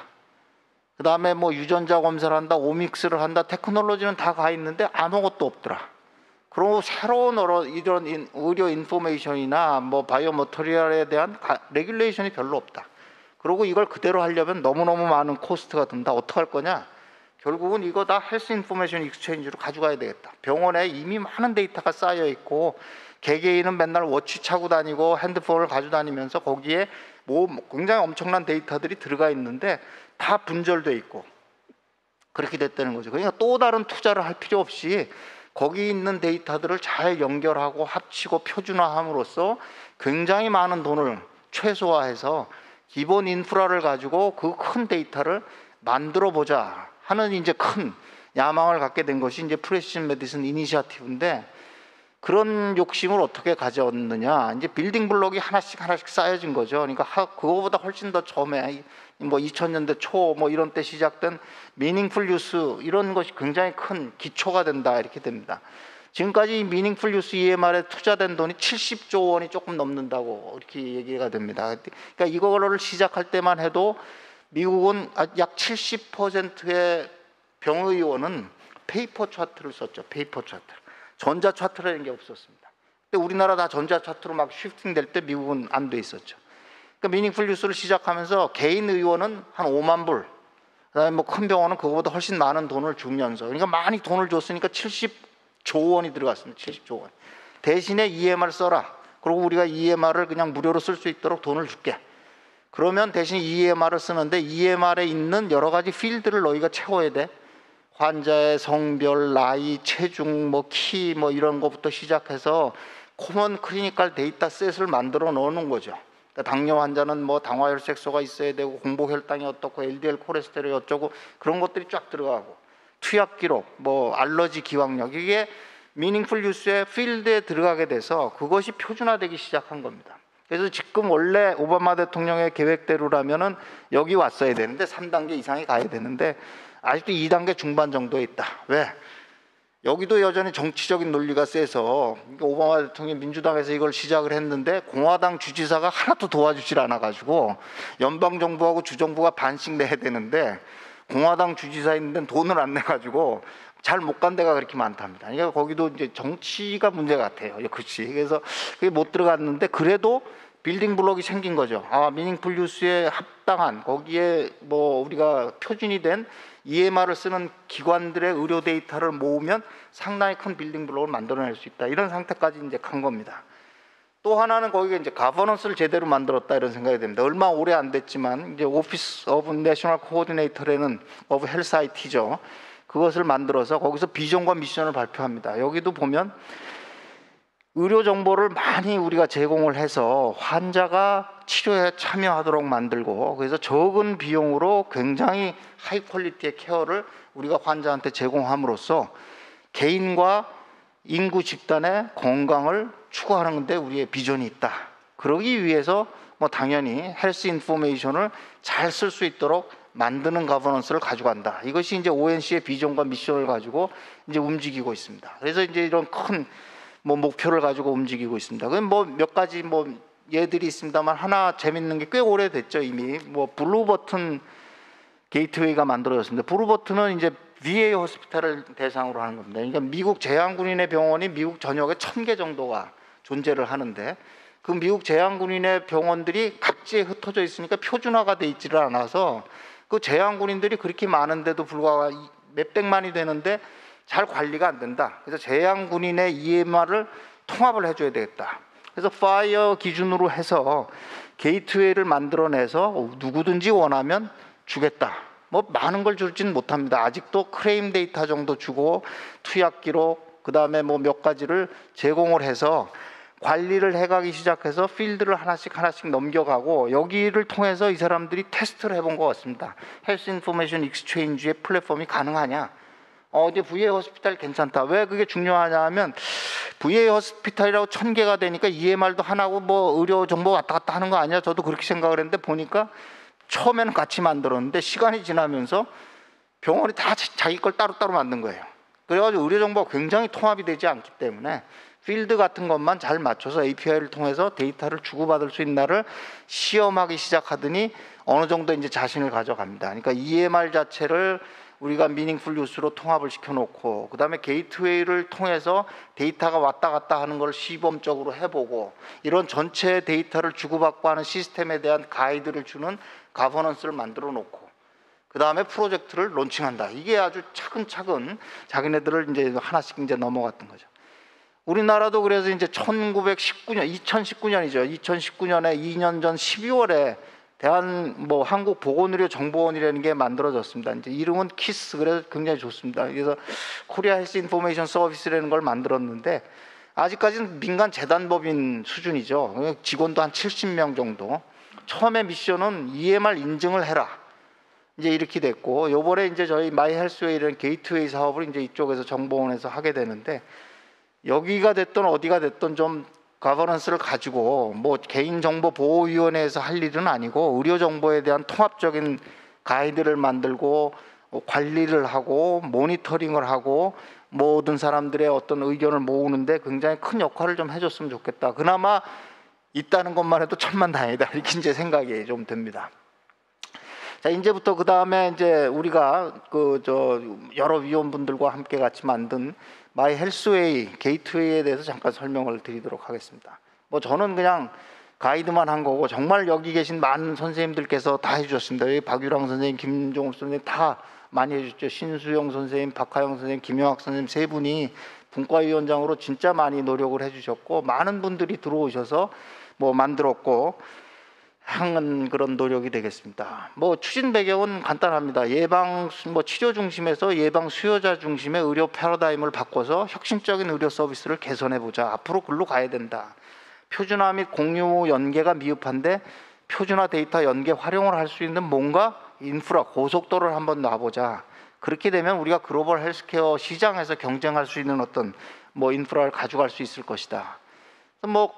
그 다음에 뭐 유전자 검사를 한다, 오믹스를 한다, 테크놀로지는 다 가 있는데 아무것도 없더라. 그리고 새로운 이런 의료 인포메이션이나 뭐 바이오 머터리얼에 대한 레귤레이션이 별로 없다. 그리고 이걸 그대로 하려면 너무너무 많은 코스트가 든다. 어떡할 거냐? 결국은 이거 다 헬스 인포메이션 익스체인지로 가져가야 되겠다. 병원에 이미 많은 데이터가 쌓여 있고, 개개인은 맨날 워치 차고 다니고 핸드폰을 가지고 다니면서 거기에 뭐 굉장히 엄청난 데이터들이 들어가 있는데 다 분절돼 있고, 그렇게 됐다는 거죠. 그러니까 또 다른 투자를 할 필요 없이 거기 있는 데이터들을 잘 연결하고 합치고 표준화함으로써 굉장히 많은 돈을 최소화해서 기본 인프라를 가지고 그 큰 데이터를 만들어 보자 하는 이제 큰 야망을 갖게 된 것이 이제 프레시즌 메디슨 이니셔티브인데, 그런 욕심을 어떻게 가져왔느냐? 이제 빌딩 블록이 하나씩 쌓여진 거죠. 그러니까 그거보다 훨씬 더 처음에 뭐 2000년대 초 뭐 이런 때 시작된 미닝풀 유스, 이런 것이 굉장히 큰 기초가 된다, 이렇게 됩니다. 지금까지 미닝풀 유스 EMR에 투자된 돈이 70조 원이 조금 넘는다고 이렇게 얘기가 됩니다. 그러니까 이거를 시작할 때만 해도 미국은 약 70%의 병의원은 페이퍼 차트를 썼죠. 페이퍼 차트. 전자 차트라는 게 없었습니다. 근데 우리나라 다 전자 차트로 막 쉬프팅 될 때 미국은 안 돼 있었죠. 그러니까 미닝풀 뉴스를 시작하면서 개인 의원은 한 5만 불, 그다음에 뭐 큰 병원은 그거보다 훨씬 많은 돈을 주면서, 그러니까 많이 돈을 줬으니까 70조 원이 들어갔습니다. 70조 원. 대신에 EMR 써라. 그리고 우리가 EMR을 그냥 무료로 쓸 수 있도록 돈을 줄게. 그러면 대신 EMR을 쓰는데 EMR에 있는 여러 가지 필드를 너희가 채워야 돼. 환자의 성별, 나이, 체중, 뭐 키, 뭐 이런 것부터 시작해서 코먼 클리니컬 데이터 셋을 만들어 놓는 거죠. 그러니까 당뇨 환자는 뭐 당화혈색소가 있어야 되고 공복 혈당이 어떻고 LDL 콜레스테롤이 어쩌고 그런 것들이 쫙 들어가고 투약 기록, 뭐 알러지 기왕력 이게 미닝풀 뉴스의 필드에 들어가게 돼서 그것이 표준화되기 시작한 겁니다. 그래서 지금 원래 오바마 대통령의 계획대로라면은 여기 왔어야 되는데 3단계 이상이 가야 되는데 아직도 2단계 중반 정도에 있다. 왜? 여기도 여전히 정치적인 논리가 세서 오바마 대통령이 민주당에서 이걸 시작을 했는데 공화당 주지사가 하나도 도와주질 않아가지고 연방정부하고 주정부가 반씩 내야 되는데 공화당 주지사 있는 데는 돈을 안 내가지고 잘 못 간 데가 그렇게 많답니다. 그러니까 거기도 이제 정치가 문제 같아요. 그렇지. 그래서 그게 못 들어갔는데 그래도 빌딩 블록이 생긴 거죠. 미닝풀 뉴스에 합당한 거기에 뭐 우리가 표준이 된 EMR을 쓰는 기관들의 의료 데이터를 모으면 상당히 큰 빌딩 블록을 만들어낼 수 있다. 이런 상태까지 이제 간 겁니다. 또 하나는 거기에 이제 가버넌스를 제대로 만들었다 이런 생각이 됩니다. 얼마 오래 안 됐지만 이제 오피스 오브 내셔널 코오디네이터라는 오브 헬스 IT죠. 그것을 만들어서 거기서 비전과 미션을 발표합니다. 여기도 보면 의료 정보를 많이 우리가 제공을 해서 환자가 치료에 참여하도록 만들고 그래서 적은 비용으로 굉장히 하이 퀄리티의 케어를 우리가 환자한테 제공함으로써 개인과 인구 집단의 건강을 추구하는 데 우리의 비전이 있다. 그러기 위해서 뭐 당연히 헬스 인포메이션을 잘 쓸 수 있도록 만드는 가버넌스를 가져간다. 이것이 이제 ONC의 비전과 미션을 가지고 이제 움직이고 있습니다. 그래서 이제 이런 큰 뭐 목표를 가지고 움직이고 있습니다. 그럼 뭐 몇 가지 뭐 예들이 있습니다만 하나 재밌는 게 꽤 오래됐죠. 이미 뭐 블루 버튼 게이트웨이가 만들어졌습니다. 블루 버튼은 이제 VA 호스피탈을 대상으로 하는 겁니다. 그러니까 미국 제한군인의 병원이 미국 전역에 1000개 정도가 존재를 하는데 그 미국 제한군인의 병원들이 각지에 흩어져 있으니까 표준화가 돼 있지를 않아서 그 제한군인들이 그렇게 많은데도 불구하고 몇백만이 되는데 잘 관리가 안 된다. 그래서 제한군인의 EMR을 통합을 해줘야 되겠다. 그래서 파이어 기준으로 해서 게이트웨이를 만들어내서 누구든지 원하면 주겠다. 뭐 많은 걸 줄지는 못합니다. 아직도 크레임 데이터 정도 주고 투약 기록 그 다음에 뭐 몇 가지를 제공을 해서 관리를 해가기 시작해서 필드를 하나씩 넘겨가고 여기를 통해서 이 사람들이 테스트를 해본 것 같습니다. 헬스 인포메이션 익스체인지의 플랫폼이 가능하냐? 이제 VA 호스피탈 괜찮다. 왜 그게 중요하냐 하면 VA 호스피탈이라고 1000개가 되니까 EMR도 하나고 뭐 의료 정보 왔다 갔다 하는 거 아니야? 저도 그렇게 생각을 했는데 보니까 처음에는 같이 만들었는데 시간이 지나면서 병원이 다 자기 걸 따로따로 만든 거예요. 그래가지고 의료 정보가 굉장히 통합이 되지 않기 때문에 필드 같은 것만 잘 맞춰서 API를 통해서 데이터를 주고받을 수 있나를 시험하기 시작하더니 어느 정도 이제 자신을 가져갑니다. 그러니까 EMR 자체를 우리가 미닝풀 뉴스로 통합을 시켜놓고 그 다음에 게이트웨이를 통해서 데이터가 왔다 갔다 하는 걸 시범적으로 해보고 이런 전체 데이터를 주고받고 하는 시스템에 대한 가이드를 주는 가버넌스를 만들어 놓고 그 다음에 프로젝트를 론칭한다. 이게 아주 차근차근 자기네들을 이제 하나씩 이제 넘어갔던 거죠. 우리나라도 그래서 이제 2019년이죠. 2019년에 2년 전 12월에 한국보건의료정보원이라는 게 만들어졌습니다. 이제 이름은 키스, 그래서 굉장히 좋습니다. 그래서 코리아 헬스 인포메이션 서비스라는 걸 만들었는데 아직까지는 민간 재단법인 수준이죠. 직원도 한 70명 정도. 처음에 미션은 EMR 인증을 해라. 이제 이렇게 됐고, 요번에 이제 저희 마이 헬스웨이라는 게이트웨이 사업을 이제 이쪽에서 정보원에서 하게 되는데, 여기가 됐든 어디가 됐든 좀 가버넌스를 가지고 뭐 개인정보보호위원회에서 할 일은 아니고 의료정보에 대한 통합적인 가이드를 만들고 관리를 하고 모니터링을 하고 모든 사람들의 어떤 의견을 모으는데 굉장히 큰 역할을 좀 해줬으면 좋겠다. 그나마 있다는 것만 해도 천만다행이다. 이렇게 이제 생각이 좀 듭니다. 자, 이제부터 그 다음에 이제 우리가 여러 위원분들과 함께 같이 만든 마이 헬스웨이 게이트웨이에 대해서 잠깐 설명을 드리도록 하겠습니다. 뭐 저는 그냥 가이드만 한 거고 정말 여기 계신 많은 선생님들께서 다 해주셨습니다. 여기 박유랑 선생님, 김종욱 선생님 다 많이 해주셨죠. 신수영 선생님, 박하영 선생님, 김영학 선생님 세 분이 분과위원장으로 진짜 많이 노력을 해주셨고 많은 분들이 들어오셔서 뭐 만들었고 향은 그런 노력이 되겠습니다. 뭐 추진 배경은 간단합니다. 치료 중심에서 예방 수요자 중심의 의료 패러다임을 바꿔서 혁신적인 의료 서비스를 개선해 보자. 앞으로 글로 가야 된다. 표준화 및 공유 연계가 미흡한데 표준화 데이터 연계 활용을 할 수 있는 뭔가 인프라, 고속도로를 한번 놔보자. 그렇게 되면 우리가 글로벌 헬스케어 시장에서 경쟁할 수 있는 어떤 뭐 인프라를 가져갈 수 있을 것이다. 뭐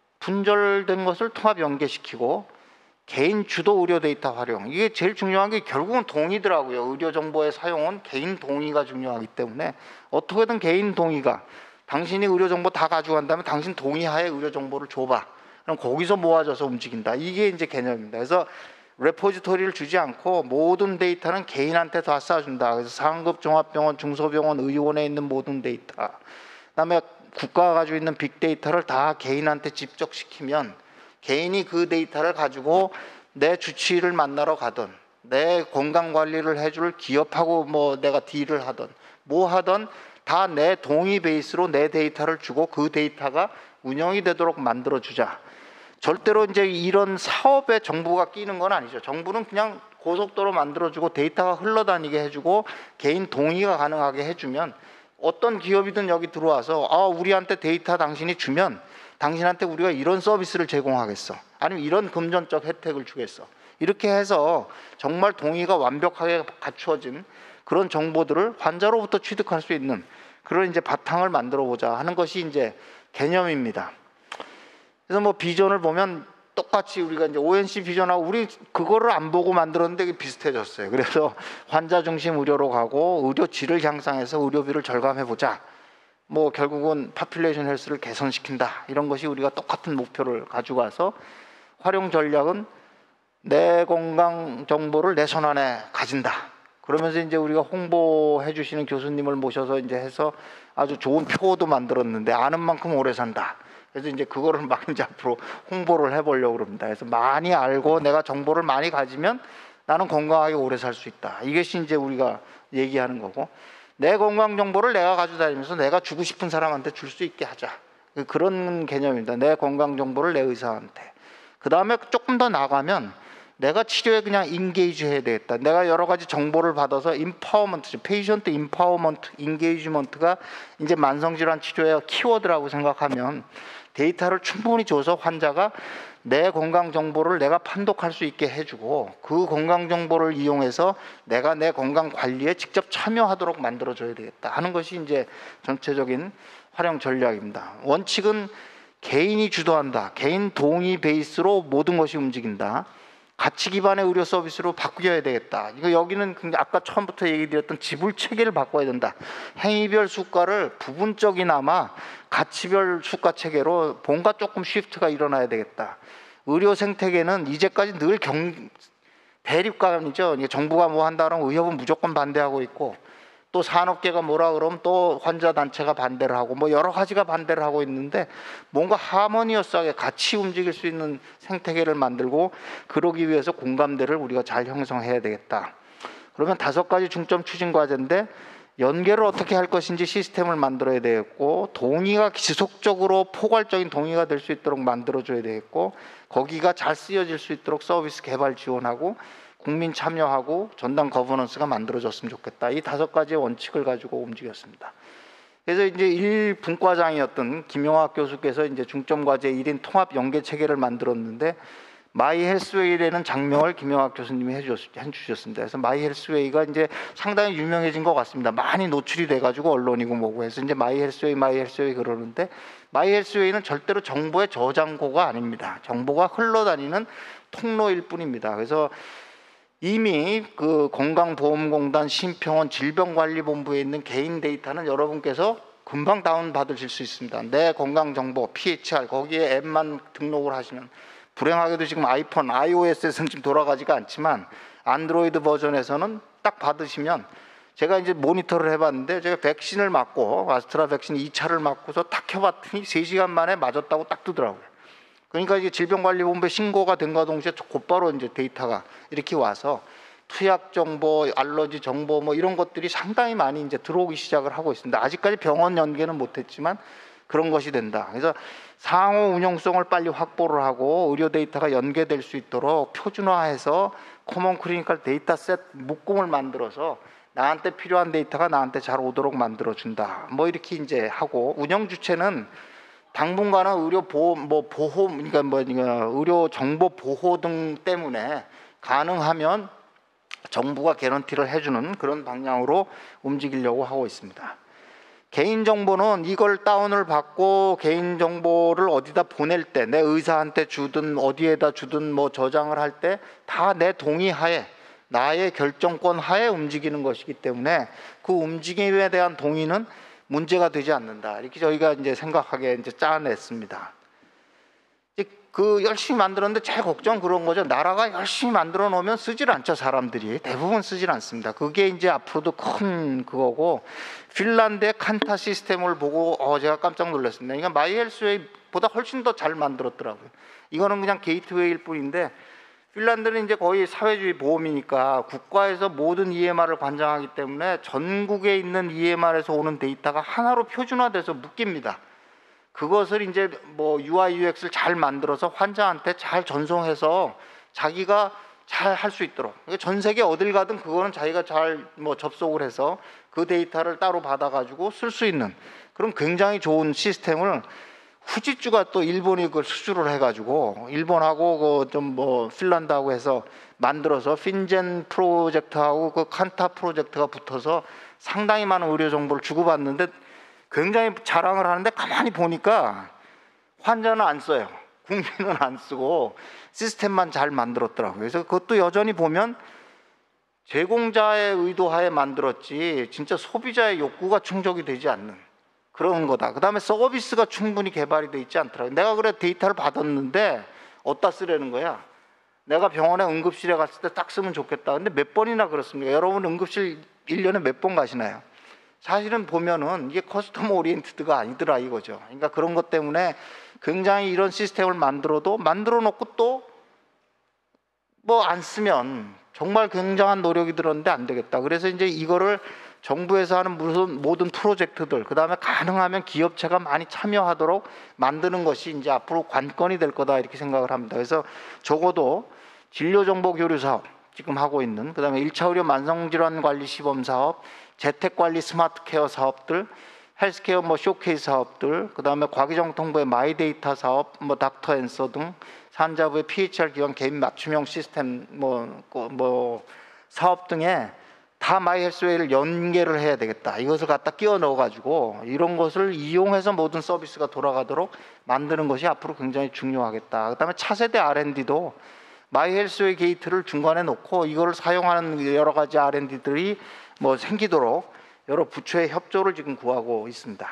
분절된 것을 통합 연계시키고 개인 주도 의료 데이터 활용, 이게 제일 중요한 게 결국은 동의더라고요. 의료 정보의 사용은 개인 동의가 중요하기 때문에 어떻게든 개인 동의가, 당신이 의료 정보 다 가져간다면 당신 동의하에 의료 정보를 줘봐. 그럼 거기서 모아져서 움직인다. 이게 이제 개념입니다. 그래서 레포지토리를 주지 않고 모든 데이터는 개인한테 다 쏴준다. 그래서 상급 종합병원, 중소병원, 의원에 있는 모든 데이터, 그다음에 국가가 가지고 있는 빅데이터를 다 개인한테 집적시키면 개인이 그 데이터를 가지고 내 주치의를 만나러 가든 내 건강관리를 해줄 기업하고 뭐 내가 딜을 하든 뭐 하든 다 내 동의 베이스로 내 데이터를 주고 그 데이터가 운영이 되도록 만들어주자. 절대로 이제 이런 사업에 정부가 끼는 건 아니죠. 정부는 그냥 고속도로 만들어주고 데이터가 흘러다니게 해주고 개인 동의가 가능하게 해주면 어떤 기업이든 여기 들어와서 우리한테 데이터 당신이 주면 당신한테 우리가 이런 서비스를 제공하겠어. 아니면 이런 금전적 혜택을 주겠어. 이렇게 해서 정말 동의가 완벽하게 갖추어진 그런 정보들을 환자로부터 취득할 수 있는 그런 이제 바탕을 만들어 보자 하는 것이 이제 개념입니다. 그래서 뭐 비전을 보면 똑같이 우리가 이제 ONC 비전하고 우리 그거를 안 보고 만들었는데 비슷해졌어요. 그래서 환자 중심 의료로 가고 의료 질을 향상해서 의료비를 절감해 보자. 뭐 결국은 파퓰레이션 헬스를 개선시킨다. 이런 것이 우리가 똑같은 목표를 가지고 와서 활용 전략은 내 건강 정보를 내 손 안에 가진다. 그러면서 이제 우리가 홍보해 주시는 교수님을 모셔서 이제 해서 아주 좋은 표도 만들었는데 아는 만큼 오래 산다. 그래서 이제 그거를 막 이제 앞으로 홍보를 해보려고 그럽니다. 그래서 많이 알고 내가 정보를 많이 가지면 나는 건강하게 오래 살 수 있다. 이것이 이제 우리가 얘기하는 거고, 내 건강 정보를 내가 가지고 다니면서 내가 주고 싶은 사람한테 줄 수 있게 하자. 그런 개념입니다. 내 건강 정보를 내 의사한테. 그 다음에 조금 더 나가면 내가 치료에 그냥 인게이지 해야 되겠다. 내가 여러 가지 정보를 받아서 임파워먼트, 페이션트 임파워먼트, 인게이지먼트가 이제 만성질환 치료의 키워드라고 생각하면 데이터를 충분히 줘서 환자가 내 건강 정보를 내가 판독할 수 있게 해주고 그 건강 정보를 이용해서 내가 내 건강 관리에 직접 참여하도록 만들어줘야 되겠다 하는 것이 이제 전체적인 활용 전략입니다. 원칙은 개인이 주도한다. 개인 동의 베이스로 모든 것이 움직인다. 가치 기반의 의료 서비스로 바뀌어야 되겠다. 이거 여기는 아까 처음부터 얘기 드렸던 지불 체계를 바꿔야 된다. 행위별 수가를 부분적이나마 가치별 수가 체계로 뭔가 조금 쉬프트가 일어나야 되겠다. 의료 생태계는 이제까지 늘 대립감이죠. 정부가 뭐 한다 그러면 의협은 무조건 반대하고 있고 또 산업계가 뭐라 그러면 또 환자 단체가 반대를 하고 뭐 여러 가지가 반대를 하고 있는데 뭔가 하모니어스하게 같이 움직일 수 있는 생태계를 만들고 그러기 위해서 공감대를 우리가 잘 형성해야 되겠다. 그러면 5가지 중점 추진 과제인데 연계를 어떻게 할 것인지 시스템을 만들어야 되겠고 동의가 지속적으로 포괄적인 동의가 될 수 있도록 만들어줘야 되겠고 거기가 잘 쓰여질 수 있도록 서비스 개발 지원하고 국민 참여하고 전담 거버넌스가 만들어졌으면 좋겠다. 이 5가지의 원칙을 가지고 움직였습니다. 그래서 이제 1분과장이었던 김용학 교수께서 이제 중점 과제 1인 통합 연계 체계를 만들었는데 마이 헬스웨이라는 장명을 김용학 교수님이 해주셨습니다. 그래서 마이 헬스웨이가 이제 상당히 유명해진 것 같습니다. 많이 노출이 돼가지고 언론이고 뭐고 해서 이제 마이 헬스웨이 그러는데 마이 헬스웨이는 절대로 정보의 저장고가 아닙니다. 정보가 흘러다니는 통로일 뿐입니다. 그래서 이미 그 건강보험공단 심평원 질병관리본부에 있는 개인 데이터는 여러분께서 금방 다운받으실 수 있습니다. 내 건강정보, PHR 거기에 앱만 등록을 하시면 불행하게도 지금 아이폰, iOS에서는 지금 돌아가지가 않지만 안드로이드 버전에서는 딱 받으시면 제가 이제 모니터를 해봤는데 제가 백신을 맞고 아스트라 백신 2차를 맞고서 딱 켜봤더니 3시간 만에 맞았다고 딱 뜨더라고요. 그러니까 이게 질병관리본부에 신고가 된과 동시에 곧바로 이제 데이터가 이렇게 와서 투약 정보, 알러지 정보 뭐 이런 것들이 상당히 많이 이제 들어오기 시작을 하고 있습니다. 아직까지 병원 연계는 못했지만 그런 것이 된다. 그래서 상호 운용성을 빨리 확보를 하고 의료 데이터가 연계될 수 있도록 표준화해서 코먼 클리니컬 데이터셋 묶음을 만들어서 나한테 필요한 데이터가 나한테 잘 오도록 만들어준다. 뭐 이렇게 이제 하고 운영 주체는 당분간은 의료 보호 그러니까 의료 정보 보호 등 때문에 가능하면 정부가 개런티를 해주는 그런 방향으로 움직이려고 하고 있습니다. 개인정보는 이걸 다운을 받고 개인정보를 어디다 보낼 때, 내 의사한테 주든 어디에다 주든 뭐 저장을 할 때 다 내 동의하에, 나의 결정권 하에 움직이는 것이기 때문에 그 움직임에 대한 동의는 문제가 되지 않는다. 이렇게 저희가 이제 생각하게 이제 짜냈습니다. 그 열심히 만들었는데 제일 걱정 그런 거죠. 나라가 열심히 만들어 놓으면 쓰질 않죠. 사람들이 대부분 쓰질 않습니다. 그게 이제 앞으로도 큰 그거고, 핀란드의 칸타 시스템을 보고 제가 깜짝 놀랐습니다. 그러니까 마이헬스웨이보다 훨씬 더 잘 만들었더라고요. 이거는 그냥 게이트웨이일 뿐인데, 핀란드는 이제 거의 사회주의 보험이니까 국가에서 모든 EMR을 관장하기 때문에 전국에 있는 EMR에서 오는 데이터가 하나로 표준화돼서 묶입니다. 그것을 이제 뭐 UI, UX를 잘 만들어서 환자한테 잘 전송해서 자기가 잘 할 수 있도록, 전 세계 어딜 가든 그거는 자기가 잘 뭐 접속을 해서 그 데이터를 따로 받아가지고 쓸 수 있는 그런 굉장히 좋은 시스템을 후지주가 또 일본이 그걸 수주를 해가지고 일본하고 그 좀 뭐 핀란드하고 해서 만들어서 핀젠 프로젝트하고 그 칸타 프로젝트가 붙어서 상당히 많은 의료 정보를 주고받는데 굉장히 자랑을 하는데 가만히 보니까 환자는 안 써요. 국민은 안 쓰고 시스템만 잘 만들었더라고요. 그래서 그것도 여전히 보면 제공자의 의도하에 만들었지 진짜 소비자의 욕구가 충족이 되지 않는 그런 거다. 그 다음에 서비스가 충분히 개발이 돼 있지 않더라고요. 내가 그래 데이터를 받았는데 어디다 쓰라는 거야. 내가 병원에 응급실에 갔을 때 딱 쓰면 좋겠다. 근데 몇 번이나 그렇습니까? 여러분 응급실 1년에 몇 번 가시나요? 사실은 보면은 이게 커스텀 오리엔티드가 아니더라 이거죠. 그러니까 그런 것 때문에 굉장히 이런 시스템을 만들어 놓고 또 뭐 안 쓰면 정말 굉장한 노력이 들었는데 안 되겠다. 그래서 이제 이거를 정부에서 하는 모든 프로젝트들, 그 다음에 가능하면 기업체가 많이 참여하도록 만드는 것이 이제 앞으로 관건이 될 거다 이렇게 생각을 합니다. 그래서 적어도 진료정보교류 사업 지금 하고 있는, 그 다음에 1차 의료 만성질환관리 시범사업, 재택관리 스마트케어 사업들, 헬스케어 뭐 쇼케이스 사업들, 그 다음에 과기정통부의 마이데이터 사업, 뭐 닥터 앤서 등 산자부의 PHR 기관 개인 맞춤형 시스템 뭐 사업 등에 다 마이헬스웨이를 연계를 해야 되겠다. 이것을 갖다 끼워 넣어가지고 이런 것을 이용해서 모든 서비스가 돌아가도록 만드는 것이 앞으로 굉장히 중요하겠다. 그 다음에 차세대 R&D도 마이헬스웨이 게이트를 중간에 놓고 이걸 사용하는 여러 가지 R&D들이 뭐 생기도록 여러 부처의 협조를 지금 구하고 있습니다.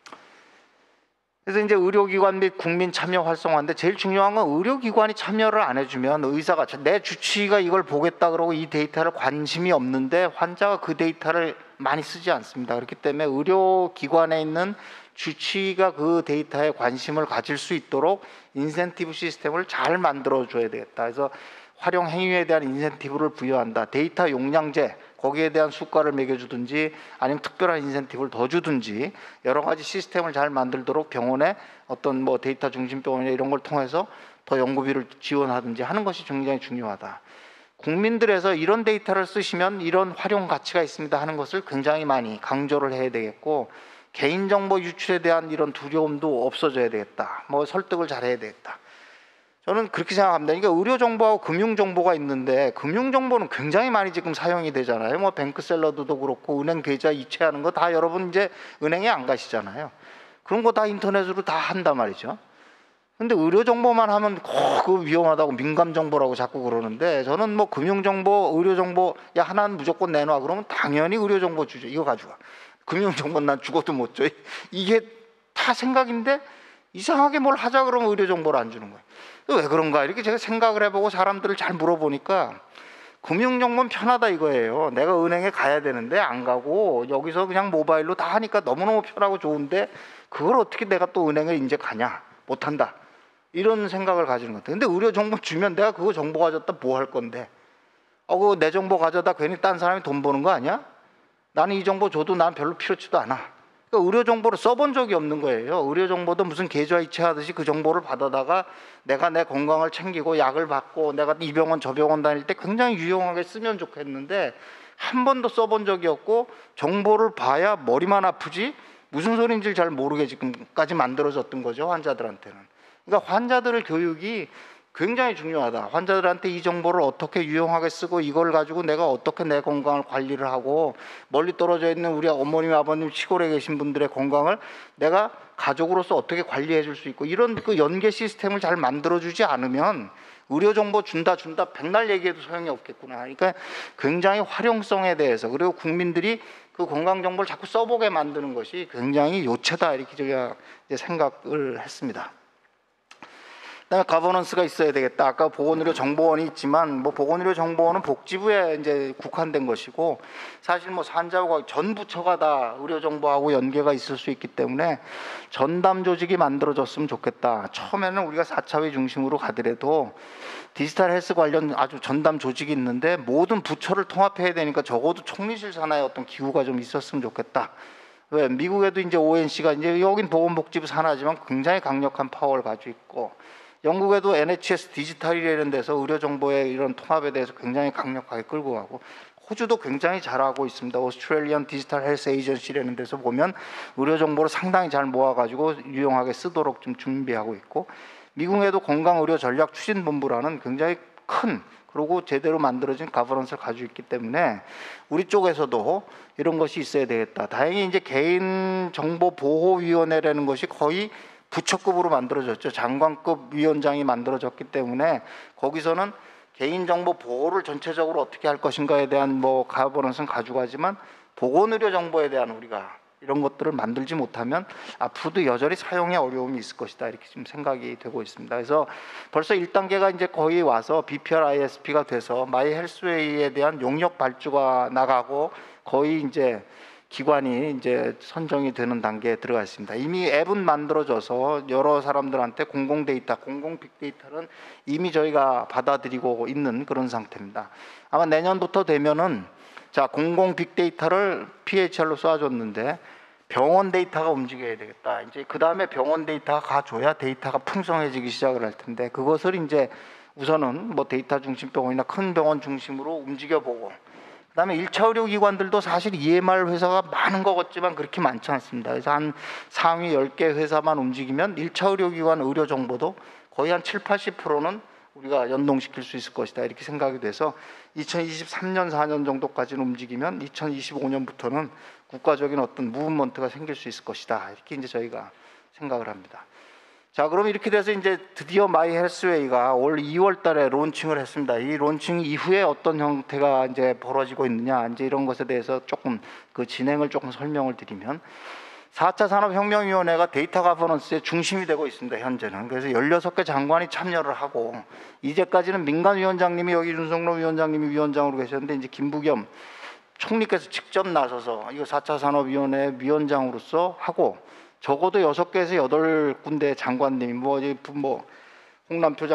그래서 이제 의료기관 및 국민 참여 활성화인데 제일 중요한 건 의료기관이 참여를 안 해주면 의사가 내 주치의가 이걸 보겠다 그러고 이 데이터를 관심이 없는데 환자가 그 데이터를 많이 쓰지 않습니다. 그렇기 때문에 의료기관에 있는 주치의가 그 데이터에 관심을 가질 수 있도록 인센티브 시스템을 잘 만들어 줘야 되겠다. 그래서 활용 행위에 대한 인센티브를 부여한다. 데이터 용량제 거기에 대한 수가를 매겨주든지 아니면 특별한 인센티브를 더 주든지 여러 가지 시스템을 잘 만들도록 병원에 어떤 뭐 데이터 중심 병원이나 이런 걸 통해서 더 연구비를 지원하든지 하는 것이 굉장히 중요하다. 국민들에서 이런 데이터를 쓰시면 이런 활용 가치가 있습니다 하는 것을 굉장히 많이 강조를 해야 되겠고, 개인정보 유출에 대한 이런 두려움도 없어져야 되겠다. 뭐 설득을 잘 해야 되겠다. 저는 그렇게 생각합니다. 그러니까 의료정보하고 금융정보가 있는데 금융정보는 굉장히 많이 지금 사용이 되잖아요. 뭐 뱅크샐러드도 그렇고 은행 계좌 이체하는 거 다 여러분 이제 은행에 안 가시잖아요. 그런 거 다 인터넷으로 다 한단 말이죠. 근데 의료정보만 하면 그 위험하다고 민감정보라고 자꾸 그러는데, 저는 뭐 금융정보, 의료정보 야 하나는 무조건 내놔 그러면 당연히 의료정보 주죠. 이거 가져가. 금융정보는 난 죽어도 못 줘. 이게 다 생각인데 이상하게 뭘 하자 그러면 의료정보를 안 주는 거예요. 왜 그런가 이렇게 제가 생각을 해보고 사람들을 잘 물어보니까 금융정보는 편하다 이거예요. 내가 은행에 가야 되는데 안 가고 여기서 그냥 모바일로 다 하니까 너무너무 편하고 좋은데 그걸 어떻게 내가 또 은행에 이제 가냐, 못한다 이런 생각을 가지는 것 같아요. 근데 의료정보 주면 내가 그거 정보 가졌다 뭐 할 건데, 그거 내 정보 가져다 괜히 딴 사람이 돈 버는 거 아니야? 나는 이 정보 줘도 난 별로 필요치도 않아. 그러니까 의료정보를 써본 적이 없는 거예요. 의료정보도 무슨 계좌 이체하듯이 그 정보를 받아다가 내가 내 건강을 챙기고 약을 받고 내가 이 병원 저 병원 다닐 때 굉장히 유용하게 쓰면 좋겠는데 한 번도 써본 적이 없고, 정보를 봐야 머리만 아프지 무슨 소리인지 잘 모르게 지금까지 만들어졌던 거죠, 환자들한테는. 그러니까 환자들의 교육이 굉장히 중요하다. 환자들한테 이 정보를 어떻게 유용하게 쓰고 이걸 가지고 내가 어떻게 내 건강을 관리를 하고 멀리 떨어져 있는 우리 어머님, 아버님, 시골에 계신 분들의 건강을 내가 가족으로서 어떻게 관리해 줄 수 있고 이런 그 연계 시스템을 잘 만들어주지 않으면 의료 정보 준다 백날 얘기해도 소용이 없겠구나. 그러니까 굉장히 활용성에 대해서 그리고 국민들이 그 건강 정보를 자꾸 써보게 만드는 것이 굉장히 요체다 이렇게 제가 이제 생각을 했습니다. 그다음에 가버넌스가 있어야 되겠다. 아까 보건의료정보원이 있지만 뭐 보건의료정보원은 복지부에 이제 국한된 것이고 사실 뭐 산자부가 전 부처가 다 의료정보하고 연계가 있을 수 있기 때문에 전담 조직이 만들어졌으면 좋겠다. 처음에는 우리가 4차회 중심으로 가더라도 디지털 헬스 관련 아주 전담 조직이 있는데 모든 부처를 통합해야 되니까 적어도 총리실 산하에 어떤 기구가 좀 있었으면 좋겠다. 왜 미국에도 이제 ONC가 이제 여긴 보건복지부 산하지만 굉장히 강력한 파워를 가지고 있고 영국에도 NHS 디지털이라는 데서 의료정보의 이런 통합에 대해서 굉장히 강력하게 끌고 가고 호주도 굉장히 잘하고 있습니다. 오스트레일리언 디지털 헬스 에이전시라는 데서 보면 의료정보를 상당히 잘 모아가지고 유용하게 쓰도록 좀 준비하고 있고 미국에도 건강의료전략추진본부라는 굉장히 큰 그리고 제대로 만들어진 가버넌스를 가지고 있기 때문에 우리 쪽에서도 이런 것이 있어야 되겠다. 다행히 이제 개인정보보호위원회라는 것이 거의 부처급으로 만들어졌죠. 장관급 위원장이 만들어졌기 때문에 거기서는 개인정보 보호를 전체적으로 어떻게 할 것인가에 대한 뭐 가버넌스는 가져가지만 보건의료 정보에 대한 우리가 이런 것들을 만들지 못하면 앞으로도 여전히 사용에 어려움이 있을 것이다 이렇게 지금 생각이 되고 있습니다. 그래서 벌써 1단계가 이제 거의 와서 BPR ISP가 돼서 마이 헬스웨이에 대한 용역 발주가 나가고 거의 이제 기관이 이제 선정이 되는 단계에 들어가 있습니다. 이미 앱은 만들어져서 여러 사람들한테 공공 데이터, 공공 빅데이터는 이미 저희가 받아들이고 있는 그런 상태입니다. 아마 내년부터 되면은 자 공공 빅데이터를 PHR로 쏴줬는데 병원 데이터가 움직여야 되겠다. 이제 그 다음에 병원 데이터가 가줘야 데이터가 풍성해지기 시작을 할 텐데 그것을 이제 우선은 뭐 데이터 중심 병원이나 큰 병원 중심으로 움직여보고 그다음에 1차 의료기관들도 사실 EMR 회사가 많은 것 같지만 그렇게 많지 않습니다. 그래서 한 상위 10개 회사만 움직이면 1차 의료기관 의료 정보도 거의 한 70-80%는 우리가 연동시킬 수 있을 것이다 이렇게 생각이 돼서 2023년 4년 정도까지는 움직이면 2025년부터는 국가적인 어떤 무브먼트가 생길 수 있을 것이다 이렇게 이제 저희가 생각을 합니다. 자, 그럼 이렇게 돼서 이제 드디어 마이 헬스웨이가 올 2월 달에 론칭을 했습니다. 이 론칭 이후에 어떤 형태가 이제 벌어지고 있느냐, 이제 이런 것에 대해서 조금 그 진행을 조금 설명을 드리면 4차 산업혁명위원회가 데이터 가버넌스의 중심이 되고 있습니다, 현재는. 그래서 16개 장관이 참여를 하고 이제까지는 민간위원장님이 여기 윤석로 위원장님이 위원장으로 계셨는데 이제 김부겸 총리께서 직접 나서서 이거 4차 산업위원회 위원장으로서 하고 적어도 6개에서 8군데 장관님이 뭐 홍남표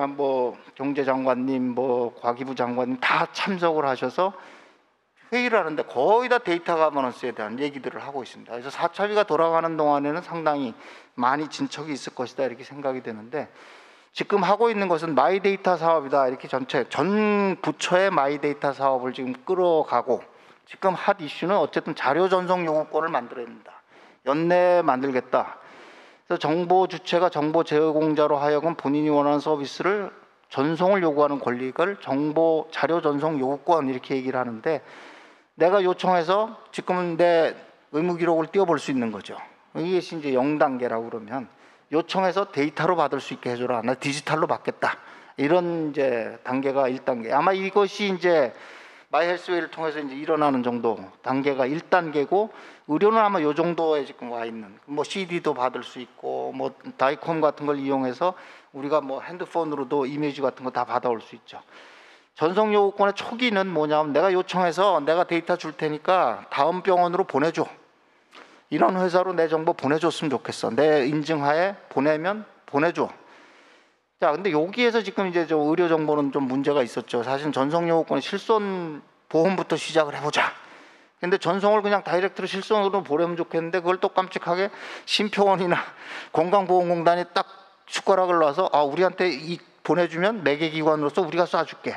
경제장관님 과기부 장관님 다 참석을 하셔서 회의를 하는데 거의 다 데이터 가버넌스에 대한 얘기들을 하고 있습니다. 그래서 4차비가 돌아가는 동안에는 상당히 많이 진척이 있을 것이다 이렇게 생각이 되는데 지금 하고 있는 것은 마이데이터 사업이다 이렇게 전 부처의 마이데이터 사업을 지금 끌어가고 지금 핫 이슈는 어쨌든 자료 전송 요구권을 만들어야 된다. 연내 만들겠다. 그래서 정보 주체가 정보 제공자로 하여금 본인이 원하는 서비스를 전송을 요구하는 권리를 정보 자료 전송 요구권 이렇게 얘기를 하는데 내가 요청해서 지금은 내 의무 기록을 띄워볼 수 있는 거죠. 이것이 이제 0단계라고 그러면 요청해서 데이터로 받을 수 있게 해줘라. 나 디지털로 받겠다. 이런 이제 단계가 1단계. 아마 이것이 이제 마이 헬스웨이를 통해서 이제 일어나는 정도 단계가 1단계고 의료는 아마 요 정도에 지금 와 있는 뭐 CD도 받을 수 있고 뭐 다이콤 같은 걸 이용해서 우리가 뭐 핸드폰으로도 이미지 같은 거 다 받아올 수 있죠. 전송 요구권의 초기는 뭐냐면 내가 요청해서 내가 데이터 줄 테니까 다음 병원으로 보내줘. 이런 회사로 내 정보 보내줬으면 좋겠어. 내 인증하에 보내면 보내줘. 자, 근데 여기에서 지금 이제 저 의료 정보는 좀 문제가 있었죠. 사실 전송 요구권의 실손 보험부터 시작을 해보자. 근데 전송을 그냥 다이렉트로 실손으로 보내면 좋겠는데 그걸 또 깜찍하게 심표원이나 건강보험공단이 딱 숟가락을 놔서 우리한테 이 보내주면 매개기관으로서 우리가 쏴줄게.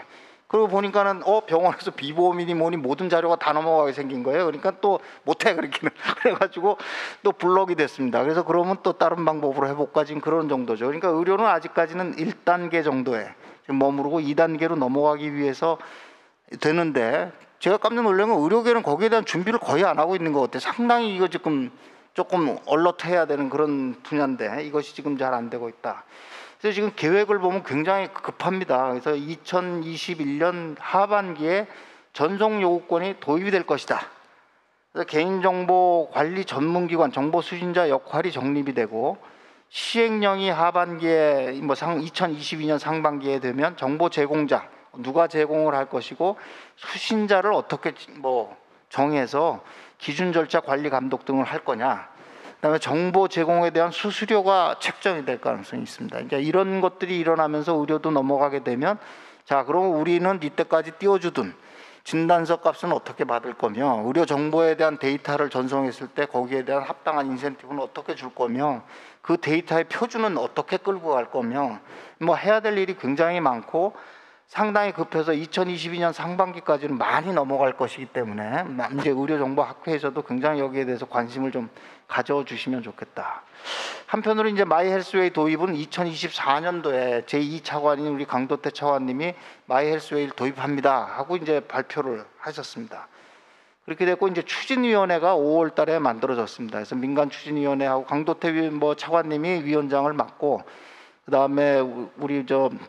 그리고 보니까는 병원에서 비보험이니 뭐니 모든 자료가 다 넘어가게 생긴 거예요. 그러니까 또 못해 그렇게는 그래가지고 또 블럭이 됐습니다. 그래서 그러면 또 다른 방법으로 해볼까 지금 그런 정도죠. 그러니까 의료는 아직까지는 1단계 정도에 지금 머무르고 2단계로 넘어가기 위해서 되는데, 제가 깜짝 놀란 건 의료계는 거기에 대한 준비를 거의 안 하고 있는 것 같아요. 상당히 이거 지금 조금 얼럿해야 되는 그런 분야인데 이것이 지금 잘 안 되고 있다. 그래서 지금 계획을 보면 굉장히 급합니다. 그래서 2021년 하반기에 전송 요구권이 도입이 될 것이다. 그래서 개인정보 관리 전문기관 정보 수신자 역할이 정립이 되고, 시행령이 하반기에 2022년 상반기에 되면 정보 제공자 누가 제공을 할 것이고, 수신자를 어떻게 정해서 기준 절차 관리 감독 등을 할 거냐, 그다음에 정보 제공에 대한 수수료가 책정이 될 가능성이 있습니다. 그러니까 이런 것들이 일어나면서 의료도 넘어가게 되면, 자 그럼 우리는 이때까지 띄워주던 진단서 값은 어떻게 받을 거며, 의료 정보에 대한 데이터를 전송했을 때 거기에 대한 합당한 인센티브는 어떻게 줄 거며, 그 데이터의 표준은 어떻게 끌고 갈 거며, 해야 될 일이 굉장히 많고 상당히 급해서 2022년 상반기까지는 많이 넘어갈 것이기 때문에 이제 의료정보학회에서도 굉장히 여기에 대해서 관심을 좀 가져주시면 좋겠다. 한편으로 이제 마이헬스웨이 도입은 2024년도에 제2차관인 우리 강도태 차관님이 마이헬스웨이를 도입합니다 하고 이제 발표를 하셨습니다. 그렇게 됐고 이제 추진위원회가 5월달에 만들어졌습니다. 그래서 민간 추진위원회하고 강도태 차관님이 위원장을 맡고, 그 다음에 우리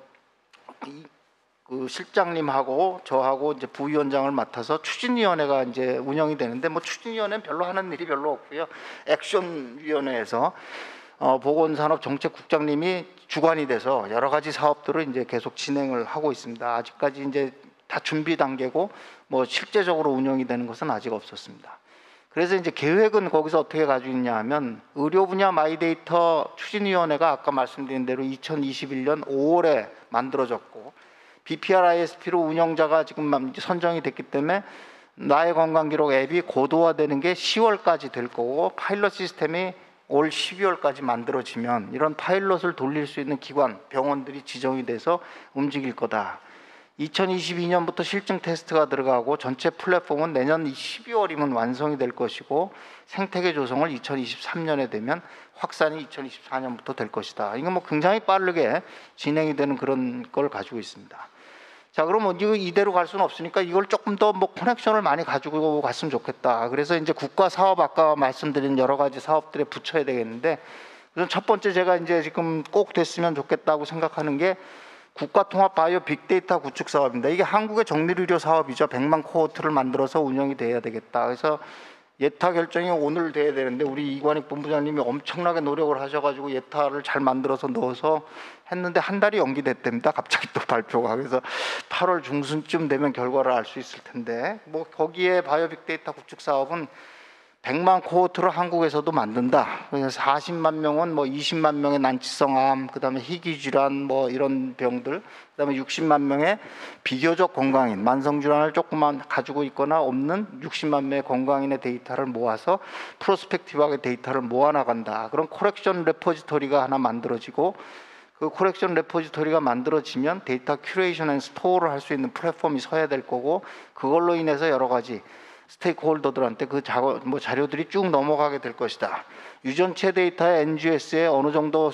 그 실장님하고 저하고 이제 부위원장을 맡아서 추진위원회가 이제 운영이 되는데, 추진위원회는 별로 하는 일이 별로 없고요. 액션위원회에서 보건산업정책국장님이 주관이 돼서 여러 가지 사업들을 이제 계속 진행을 하고 있습니다. 아직까지 이제 다 준비 단계고 실제적으로 운영이 되는 것은 아직 없었습니다. 그래서 이제 계획은 거기서 어떻게 가지고 있냐 하면, 의료 분야 마이데이터 추진위원회가 아까 말씀드린 대로 2021년 5월에 만들어졌고, BPR-ISP로 운영자가 지금 선정이 됐기 때문에 나의 건강기록 앱이 고도화되는 게 10월까지 될 거고, 파일럿 시스템이 올 12월까지 만들어지면 이런 파일럿을 돌릴 수 있는 기관, 병원들이 지정이 돼서 움직일 거다. 2022년부터 실증 테스트가 들어가고 전체 플랫폼은 내년 12월이면 완성이 될 것이고, 생태계 조성을 2023년에 되면 확산이 2024년부터 될 것이다. 이건 굉장히 빠르게 진행이 되는 그런 걸 가지고 있습니다. 자, 그럼 이거 이대로 갈 수는 없으니까 이걸 조금 더 커넥션을 많이 가지고 갔으면 좋겠다. 그래서 이제 국가 사업, 아까 말씀드린 여러 가지 사업들에 붙여야 되겠는데, 우선 첫 번째 제가 이제 지금 꼭 됐으면 좋겠다고 생각하는 게 국가통합 바이오 빅데이터 구축 사업입니다. 이게 한국의 정밀의료 사업이죠. 100만 코호트를 만들어서 운영이 돼야 되겠다. 그래서 예타 결정이 오늘 돼야 되는데, 우리 이관익 본부장님이 엄청나게 노력을 하셔가지고 예타를 잘 만들어서 넣어서 했는데 한 달이 연기됐답니다. 갑자기 또 발표가. 그래서 8월 중순쯤 되면 결과를 알 수 있을 텐데, 거기에 바이오 빅데이터 구축 사업은 100만 코호트를 한국에서도 만든다. 그래서 40만 명은 20만 명의 난치성암, 그다음에 희귀질환 이런 병들, 그다음에 60만 명의 비교적 건강인, 만성질환을 조금만 가지고 있거나 없는 60만 명의 건강인의 데이터를 모아서 프로스펙티브하게 데이터를 모아 나간다. 그런 코렉션 레포지토리가 하나 만들어지고, 그 코렉션 레포지토리가 만들어지면 데이터 큐레이션 앤 스토어를 할 수 있는 플랫폼이 서야 될 거고, 그걸로 인해서 여러 가지 스테이크홀더들한테 그 자료들이 쭉 넘어가게 될 것이다. 유전체 데이터의 NGS에 어느 정도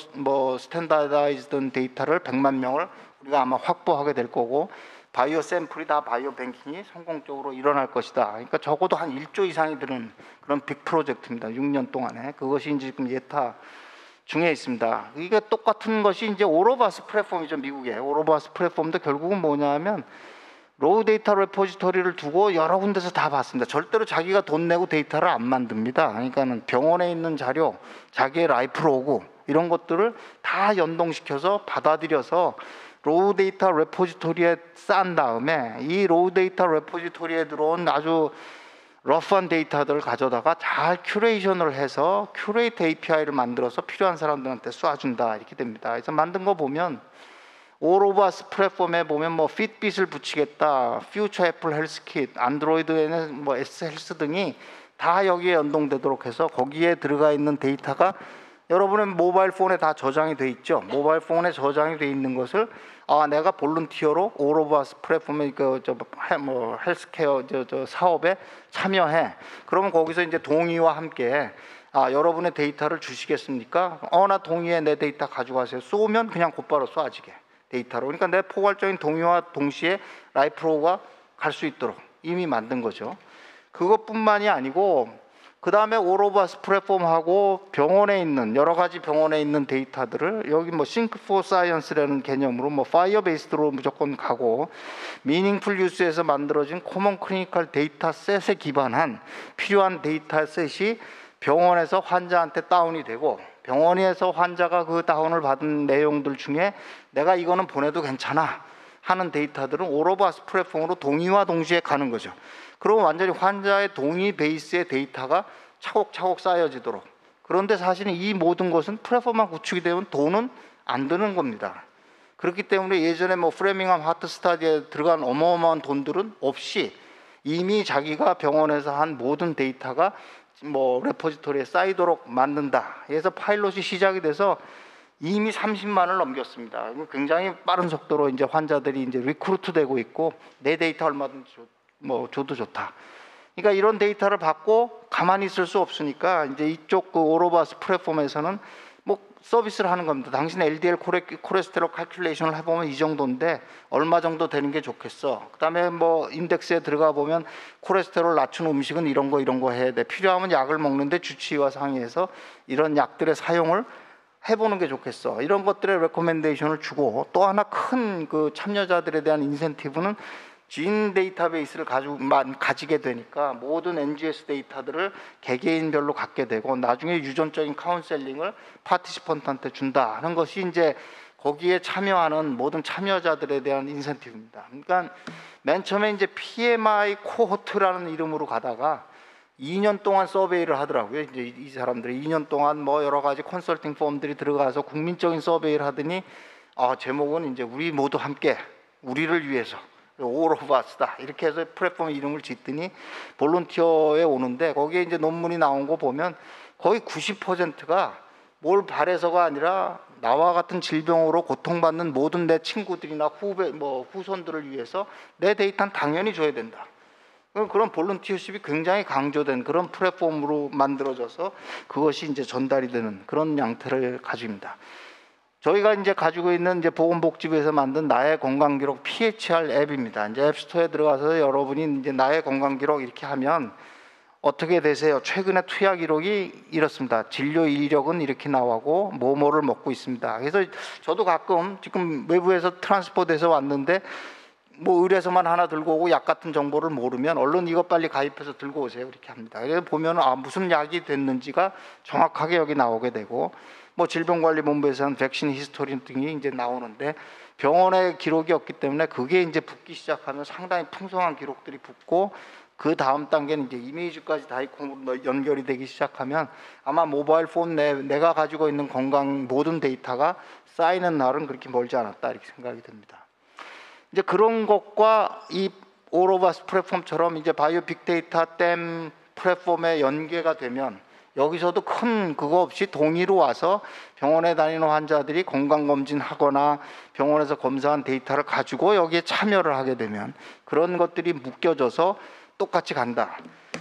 스탠다다이즈된 데이터를 100만 명을 우리가 아마 확보하게 될 거고, 바이오 샘플이 다 바이오 뱅킹이 성공적으로 일어날 것이다. 그러니까 적어도 한 1조 이상이 드는 그런 빅 프로젝트입니다. 6년 동안에. 그것이 이제 지금 예타 중에 있습니다. 이게 똑같은 것이 이제 오로바스 플랫폼이죠. 미국의 오로바스 플랫폼도 결국은 뭐냐면, 로우 데이터 레포지토리를 두고 여러 군데서 다 봤습니다. 절대로 자기가 돈 내고 데이터를 안 만듭니다. 그러니까는 병원에 있는 자료, 자기의 라이프 로그 이런 것들을 다 연동시켜서 받아들여서 로우 데이터 레포지토리에 싼 다음에, 이 로우 데이터 레포지토리에 들어온 아주 러프한 데이터들을 가져다가 잘 큐레이션을 해서 큐레이트 API를 만들어서 필요한 사람들한테 쏴준다. 이렇게 됩니다. 그래서 만든 거 보면 오로바스 플랫폼에 보면 핏빗을 붙이겠다, 퓨처 애플 헬스킷, 안드로이드에는 S 헬스 등이 다 여기에 연동되도록 해서 거기에 들어가 있는 데이터가 여러분의 모바일 폰에 다 저장이 돼 있죠. 모바일 폰에 저장이 돼 있는 것을 내가 볼런티어로 올 오브 아스 플랫폼에 헬스케어 사업에 참여해. 그러면 거기서 이제 동의와 함께 여러분의 데이터를 주시겠습니까? 나 동의해. 내 데이터 가져가세요. 쏘면 그냥 곧바로 쏴지게 데이터로. 그러니까 내 포괄적인 동의와 동시에 라이프로가 갈 수 있도록 이미 만든 거죠. 그것뿐만이 아니고 그 다음에 올 오브 아스 플랫폼하고 병원에 있는 여러 가지 병원에 있는 데이터들을 여기 Sync for Science라는 개념으로 파이어 베이스드로 무조건 가고 미닝풀 유스에서 만들어진 코먼 클리니컬 데이터셋에 기반한 필요한 데이터셋이 병원에서 환자한테 다운이 되고 병원에서 환자가 그 다운을 받은 내용들 중에 내가 이거는 보내도 괜찮아 하는 데이터들은 올 오브 아스 플랫폼으로 동의와 동시에 가는 거죠. 그러면 완전히 환자의 동의 베이스의 데이터가 차곡차곡 쌓여지도록. 그런데 사실은 이 모든 것은 플랫폼만 구축이 되면 돈은 안 드는 겁니다. 그렇기 때문에 예전에 프레밍엄 하트 스타디에 들어간 어마어마한 돈들은 없이 이미 자기가 병원에서 한 모든 데이터가 레포지토리에 쌓이도록 만든다. 그래서 파일럿이 시작이 돼서 이미 30만을 넘겼습니다. 굉장히 빠른 속도로 이제 환자들이 이제 리크루트 되고 있고 내 데이터 얼마든지 줘도 좋다. 그러니까 이런 데이터를 받고 가만히 있을 수 없으니까 이제 이쪽 올 오브 아스 플랫폼에서는 서비스를 하는 겁니다. 당신 LDL 콜레스테롤 칼큘레이션을 해보면 이 정도인데 얼마 정도 되는 게 좋겠어. 그 다음에 인덱스에 들어가 보면 콜레스테롤 낮춘 음식은 이런 거 해야 돼. 필요하면 약을 먹는데 주치의와 상의해서 이런 약들의 사용을 해보는 게 좋겠어. 이런 것들의 레코멘데이션을 주고 또 하나 큰 그 참여자들에 대한 인센티브는 진 데이터베이스를 가지게 되니까 모든 NGS 데이터들을 개개인별로 갖게 되고 나중에 유전적인 카운셀링을 파티시펀트한테 준다 하는 것이 이제 거기에 참여하는 모든 참여자들에 대한 인센티브입니다. 그러니까 맨 처음에 이제 PMI 코호트라는 이름으로 가다가 2년 동안 서베이를 하더라고요. 이제 이 사람들이 2년 동안 여러 가지 컨설팅 펌들이 들어가서 국민적인 서베이를 하더니 제목은 이제 우리 모두 함께 우리를 위해서 올 오브 아스다 이렇게 해서 플랫폼 이름을 짓더니 볼런티어에 오는데 거기에 이제 논문이 나온 거 보면 거의 90%가 뭘 바래서가 아니라 나와 같은 질병으로 고통받는 모든 내 친구들이나 후손들을 위해서 내 데이터는 당연히 줘야 된다. 그런 볼런티어십이 굉장히 강조된 그런 플랫폼으로 만들어져서 그것이 이제 전달이 되는 그런 양태를 가집니다. 저희가 이제 가지고 있는 이제 보건복지부에서 만든 나의 건강기록 PHR 앱입니다. 이제 앱스토어에 들어가서 여러분이 이제 나의 건강기록 이렇게 하면 어떻게 되세요? 최근에 투약 기록이 이렇습니다. 진료 이력은 이렇게 나오고 뭐를 먹고 있습니다. 그래서 저도 가끔 지금 외부에서 트랜스포트해서 왔는데 의뢰서만 하나 들고 오고 약 같은 정보를 모르면 얼른 이거 빨리 가입해서 들고 오세요 이렇게 합니다. 그래서 보면 무슨 약이 됐는지가 정확하게 여기 나오게 되고 질병관리본부에서 한 백신 히스토리 등이 이제 나오는데 병원에 기록이 없기 때문에 그게 이제 붙기 시작하면 상당히 풍성한 기록들이 붙고 그 다음 단계는 이제 이미지까지 다이콤으로 연결이 되기 시작하면 아마 모바일 폰 내가 가지고 있는 건강 모든 데이터가 쌓이는 날은 그렇게 멀지 않았다 이렇게 생각이 듭니다. 이제 그런 것과 이 올 오브 아스 플랫폼처럼 이제 바이오 빅데이터 댐 플랫폼에 연계가 되면 여기서도 큰 그거 없이 동의로 와서 병원에 다니는 환자들이 건강검진 하거나 병원에서 검사한 데이터를 가지고 여기에 참여를 하게 되면 그런 것들이 묶여져서 똑같이 간다.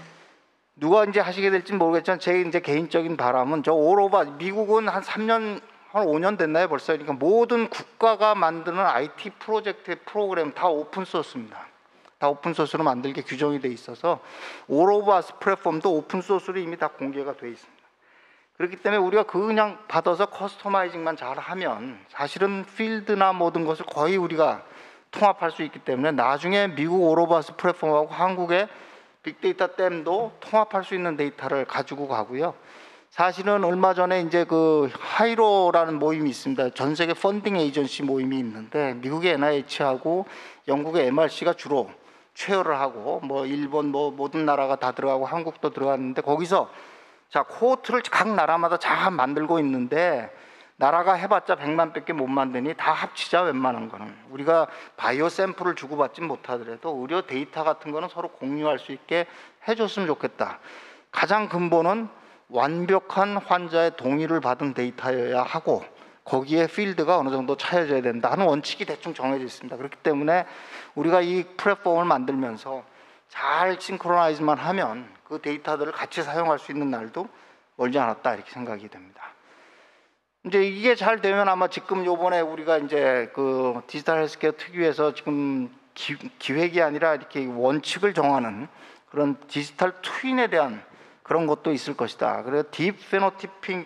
누가 이제 하시게 될지 모르겠지만 제 이제 개인적인 바람은 올 오브 미국은 한 3년 한 5년 됐나요 벌써? 그러니까 모든 국가가 만드는 IT 프로젝트의 프로그램 다 오픈 소스입니다. 다 오픈 소스로 만들게 규정이 돼 있어서 올 오브 아스 플랫폼도 오픈 소스로 이미 다 공개가 돼 있습니다. 그렇기 때문에 우리가 그냥 받아서 커스터마이징만 잘하면 사실은 필드나 모든 것을 거의 우리가 통합할 수 있기 때문에 나중에 미국 올 오브 아스 플랫폼하고 한국의 빅데이터 댐도 통합할 수 있는 데이터를 가지고 가고요. 사실은 얼마 전에 이제 그 하이로라는 모임이 있습니다. 전 세계 펀딩 에이전시 모임이 있는데 미국의 NIH하고 영국의 MRC가 주로 최어를 하고 일본 모든 나라가 다 들어가고 한국도 들어갔는데 거기서 코호트를 각 나라마다 잘 만들고 있는데 나라가 해봤자 100만 밖에 못 만드니 다 합치자 웬만한 거는 우리가 바이오 샘플을 주고받지 못하더라도 의료 데이터 같은 거는 서로 공유할 수 있게 해줬으면 좋겠다. 가장 근본은 완벽한 환자의 동의를 받은 데이터여야 하고 거기에 필드가 어느 정도 차여져야 된다 하는 원칙이 대충 정해져 있습니다. 그렇기 때문에 우리가 이 플랫폼을 만들면서 잘 싱크로나이즈만 하면 그 데이터들을 같이 사용할 수 있는 날도 멀지 않았다 이렇게 생각이 됩니다. 이제 이게 잘 되면 아마 지금 요번에 우리가 이제 그 디지털 헬스케어 특위에서 지금 기획이 아니라 이렇게 원칙을 정하는 그런 디지털 트윈에 대한 그런 것도 있을 것이다. 그래서 딥 페노티핑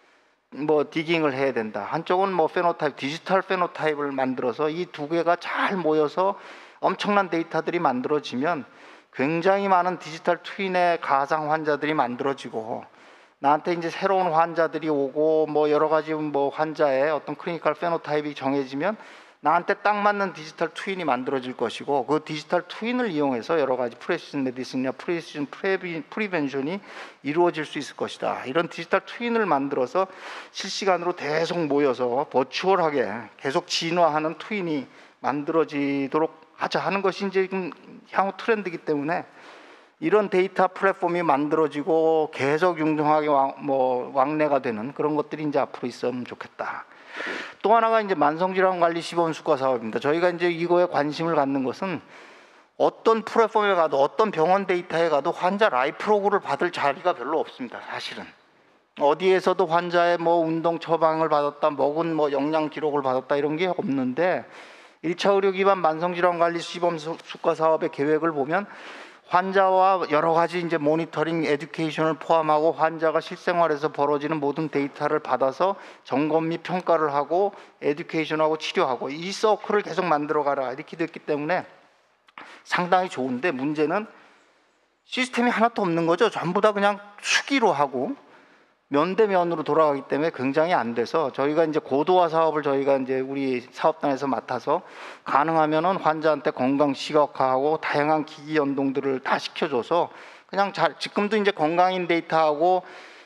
디깅을 해야 된다. 한쪽은 페노타입, 디지털 페노타입을 만들어서 이 두 개가 잘 모여서 엄청난 데이터들이 만들어지면 굉장히 많은 디지털 트윈의 가상 환자들이 만들어지고 나한테 이제 새로운 환자들이 오고 여러 가지 환자의 어떤 클리니컬 페노타입이 정해지면 나한테 딱 맞는 디지털 트윈이 만들어질 것이고 그 디지털 트윈을 이용해서 여러 가지 프레시즌 메디슨이나 프레시즌 프리벤션이 이루어질 수 있을 것이다. 이런 디지털 트윈을 만들어서 실시간으로 계속 모여서 버추얼하게 계속 진화하는 트윈이 만들어지도록 하자 하는 것이 이제 지금 향후 트렌드이기 때문에 이런 데이터 플랫폼이 만들어지고 계속 융통하게 왕래가 되는 그런 것들이 이제 앞으로 있으면 좋겠다. 또 하나가 이제 만성질환 관리 시범 수가 사업입니다. 저희가 이제 이거에 관심을 갖는 것은 어떤 플랫폼에 가도 어떤 병원 데이터에 가도 환자 라이프 로그를 받을 자리가 별로 없습니다. 사실은 어디에서도 환자의 운동 처방을 받았다, 먹은 영양 기록을 받았다 이런 게 없는데 1차 의료 기반 만성질환 관리 시범 수가 사업의 계획을 보면 환자와 여러 가지 이제 모니터링, 에듀케이션을 포함하고 환자가 실생활에서 벌어지는 모든 데이터를 받아서 점검 및 평가를 하고 에듀케이션하고 치료하고 이 서클을 계속 만들어가라 이렇게 됐기 때문에 상당히 좋은데 문제는 시스템이 하나도 없는 거죠. 전부 다 그냥 수기로 하고 면대면으로 돌아가기 때문에 굉장히 안 돼서 저희가 이제 고도화 사업을 저희가 이제 우리 사업단에서 맡아서 가능하면은 환자한테 건강 시각화하고 다양한 기기 연동들을 다 시켜줘서 그냥 지금도 이제 건강인 데이터하고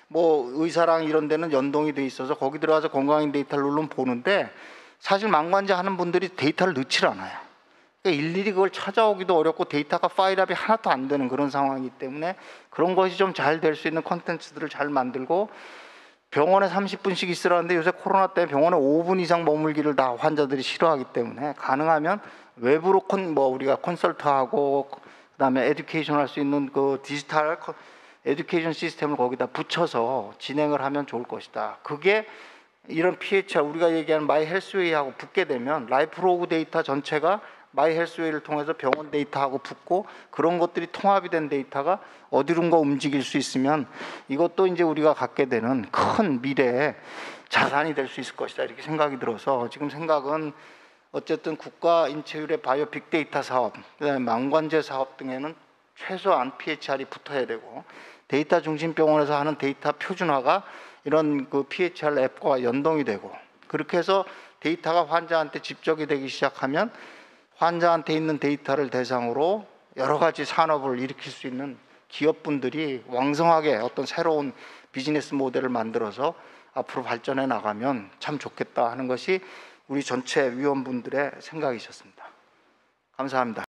의사랑 이런 데는 연동이 돼 있어서 거기 들어가서 건강인 데이터를 누르면 보는데 사실 망관자 하는 분들이 데이터를 넣질 않아요. 그러니까 일일이 그걸 찾아오기도 어렵고 데이터가 파일업이 하나도 안 되는 그런 상황이기 때문에 그런 것이 좀 잘 될 수 있는 콘텐츠들을 잘 만들고 병원에 30분씩 있으라는데 요새 코로나 때문에 병원에 5분 이상 머물기를 다 환자들이 싫어하기 때문에 가능하면 외부로 우리가 컨설트하고 그다음에 에듀케이션 할 수 있는 그 디지털 에듀케이션 시스템을 거기다 붙여서 진행을 하면 좋을 것이다. 그게 이런 PHR 우리가 얘기하는 마이 헬스웨이하고 붙게 되면 라이프 로그 데이터 전체가 마이 헬스웨이를 통해서 병원 데이터하고 붙고 그런 것들이 통합이 된 데이터가 어디론가 움직일 수 있으면 이것도 이제 우리가 갖게 되는 큰 미래의 자산이 될 수 있을 것이다 이렇게 생각이 들어서 지금 생각은 어쨌든 국가 인체의료 바이오 빅데이터 사업, 그다음에 망관제 사업 등에는 최소한 PHR이 붙어야 되고 데이터 중심 병원에서 하는 데이터 표준화가 이런 그 PHR 앱과 연동이 되고 그렇게 해서 데이터가 환자한테 집적이 되기 시작하면 환자한테 있는 데이터를 대상으로 여러 가지 산업을 일으킬 수 있는 기업분들이 왕성하게 어떤 새로운 비즈니스 모델을 만들어서 앞으로 발전해 나가면 참 좋겠다 하는 것이 우리 전체 위원분들의 생각이셨습니다. 감사합니다.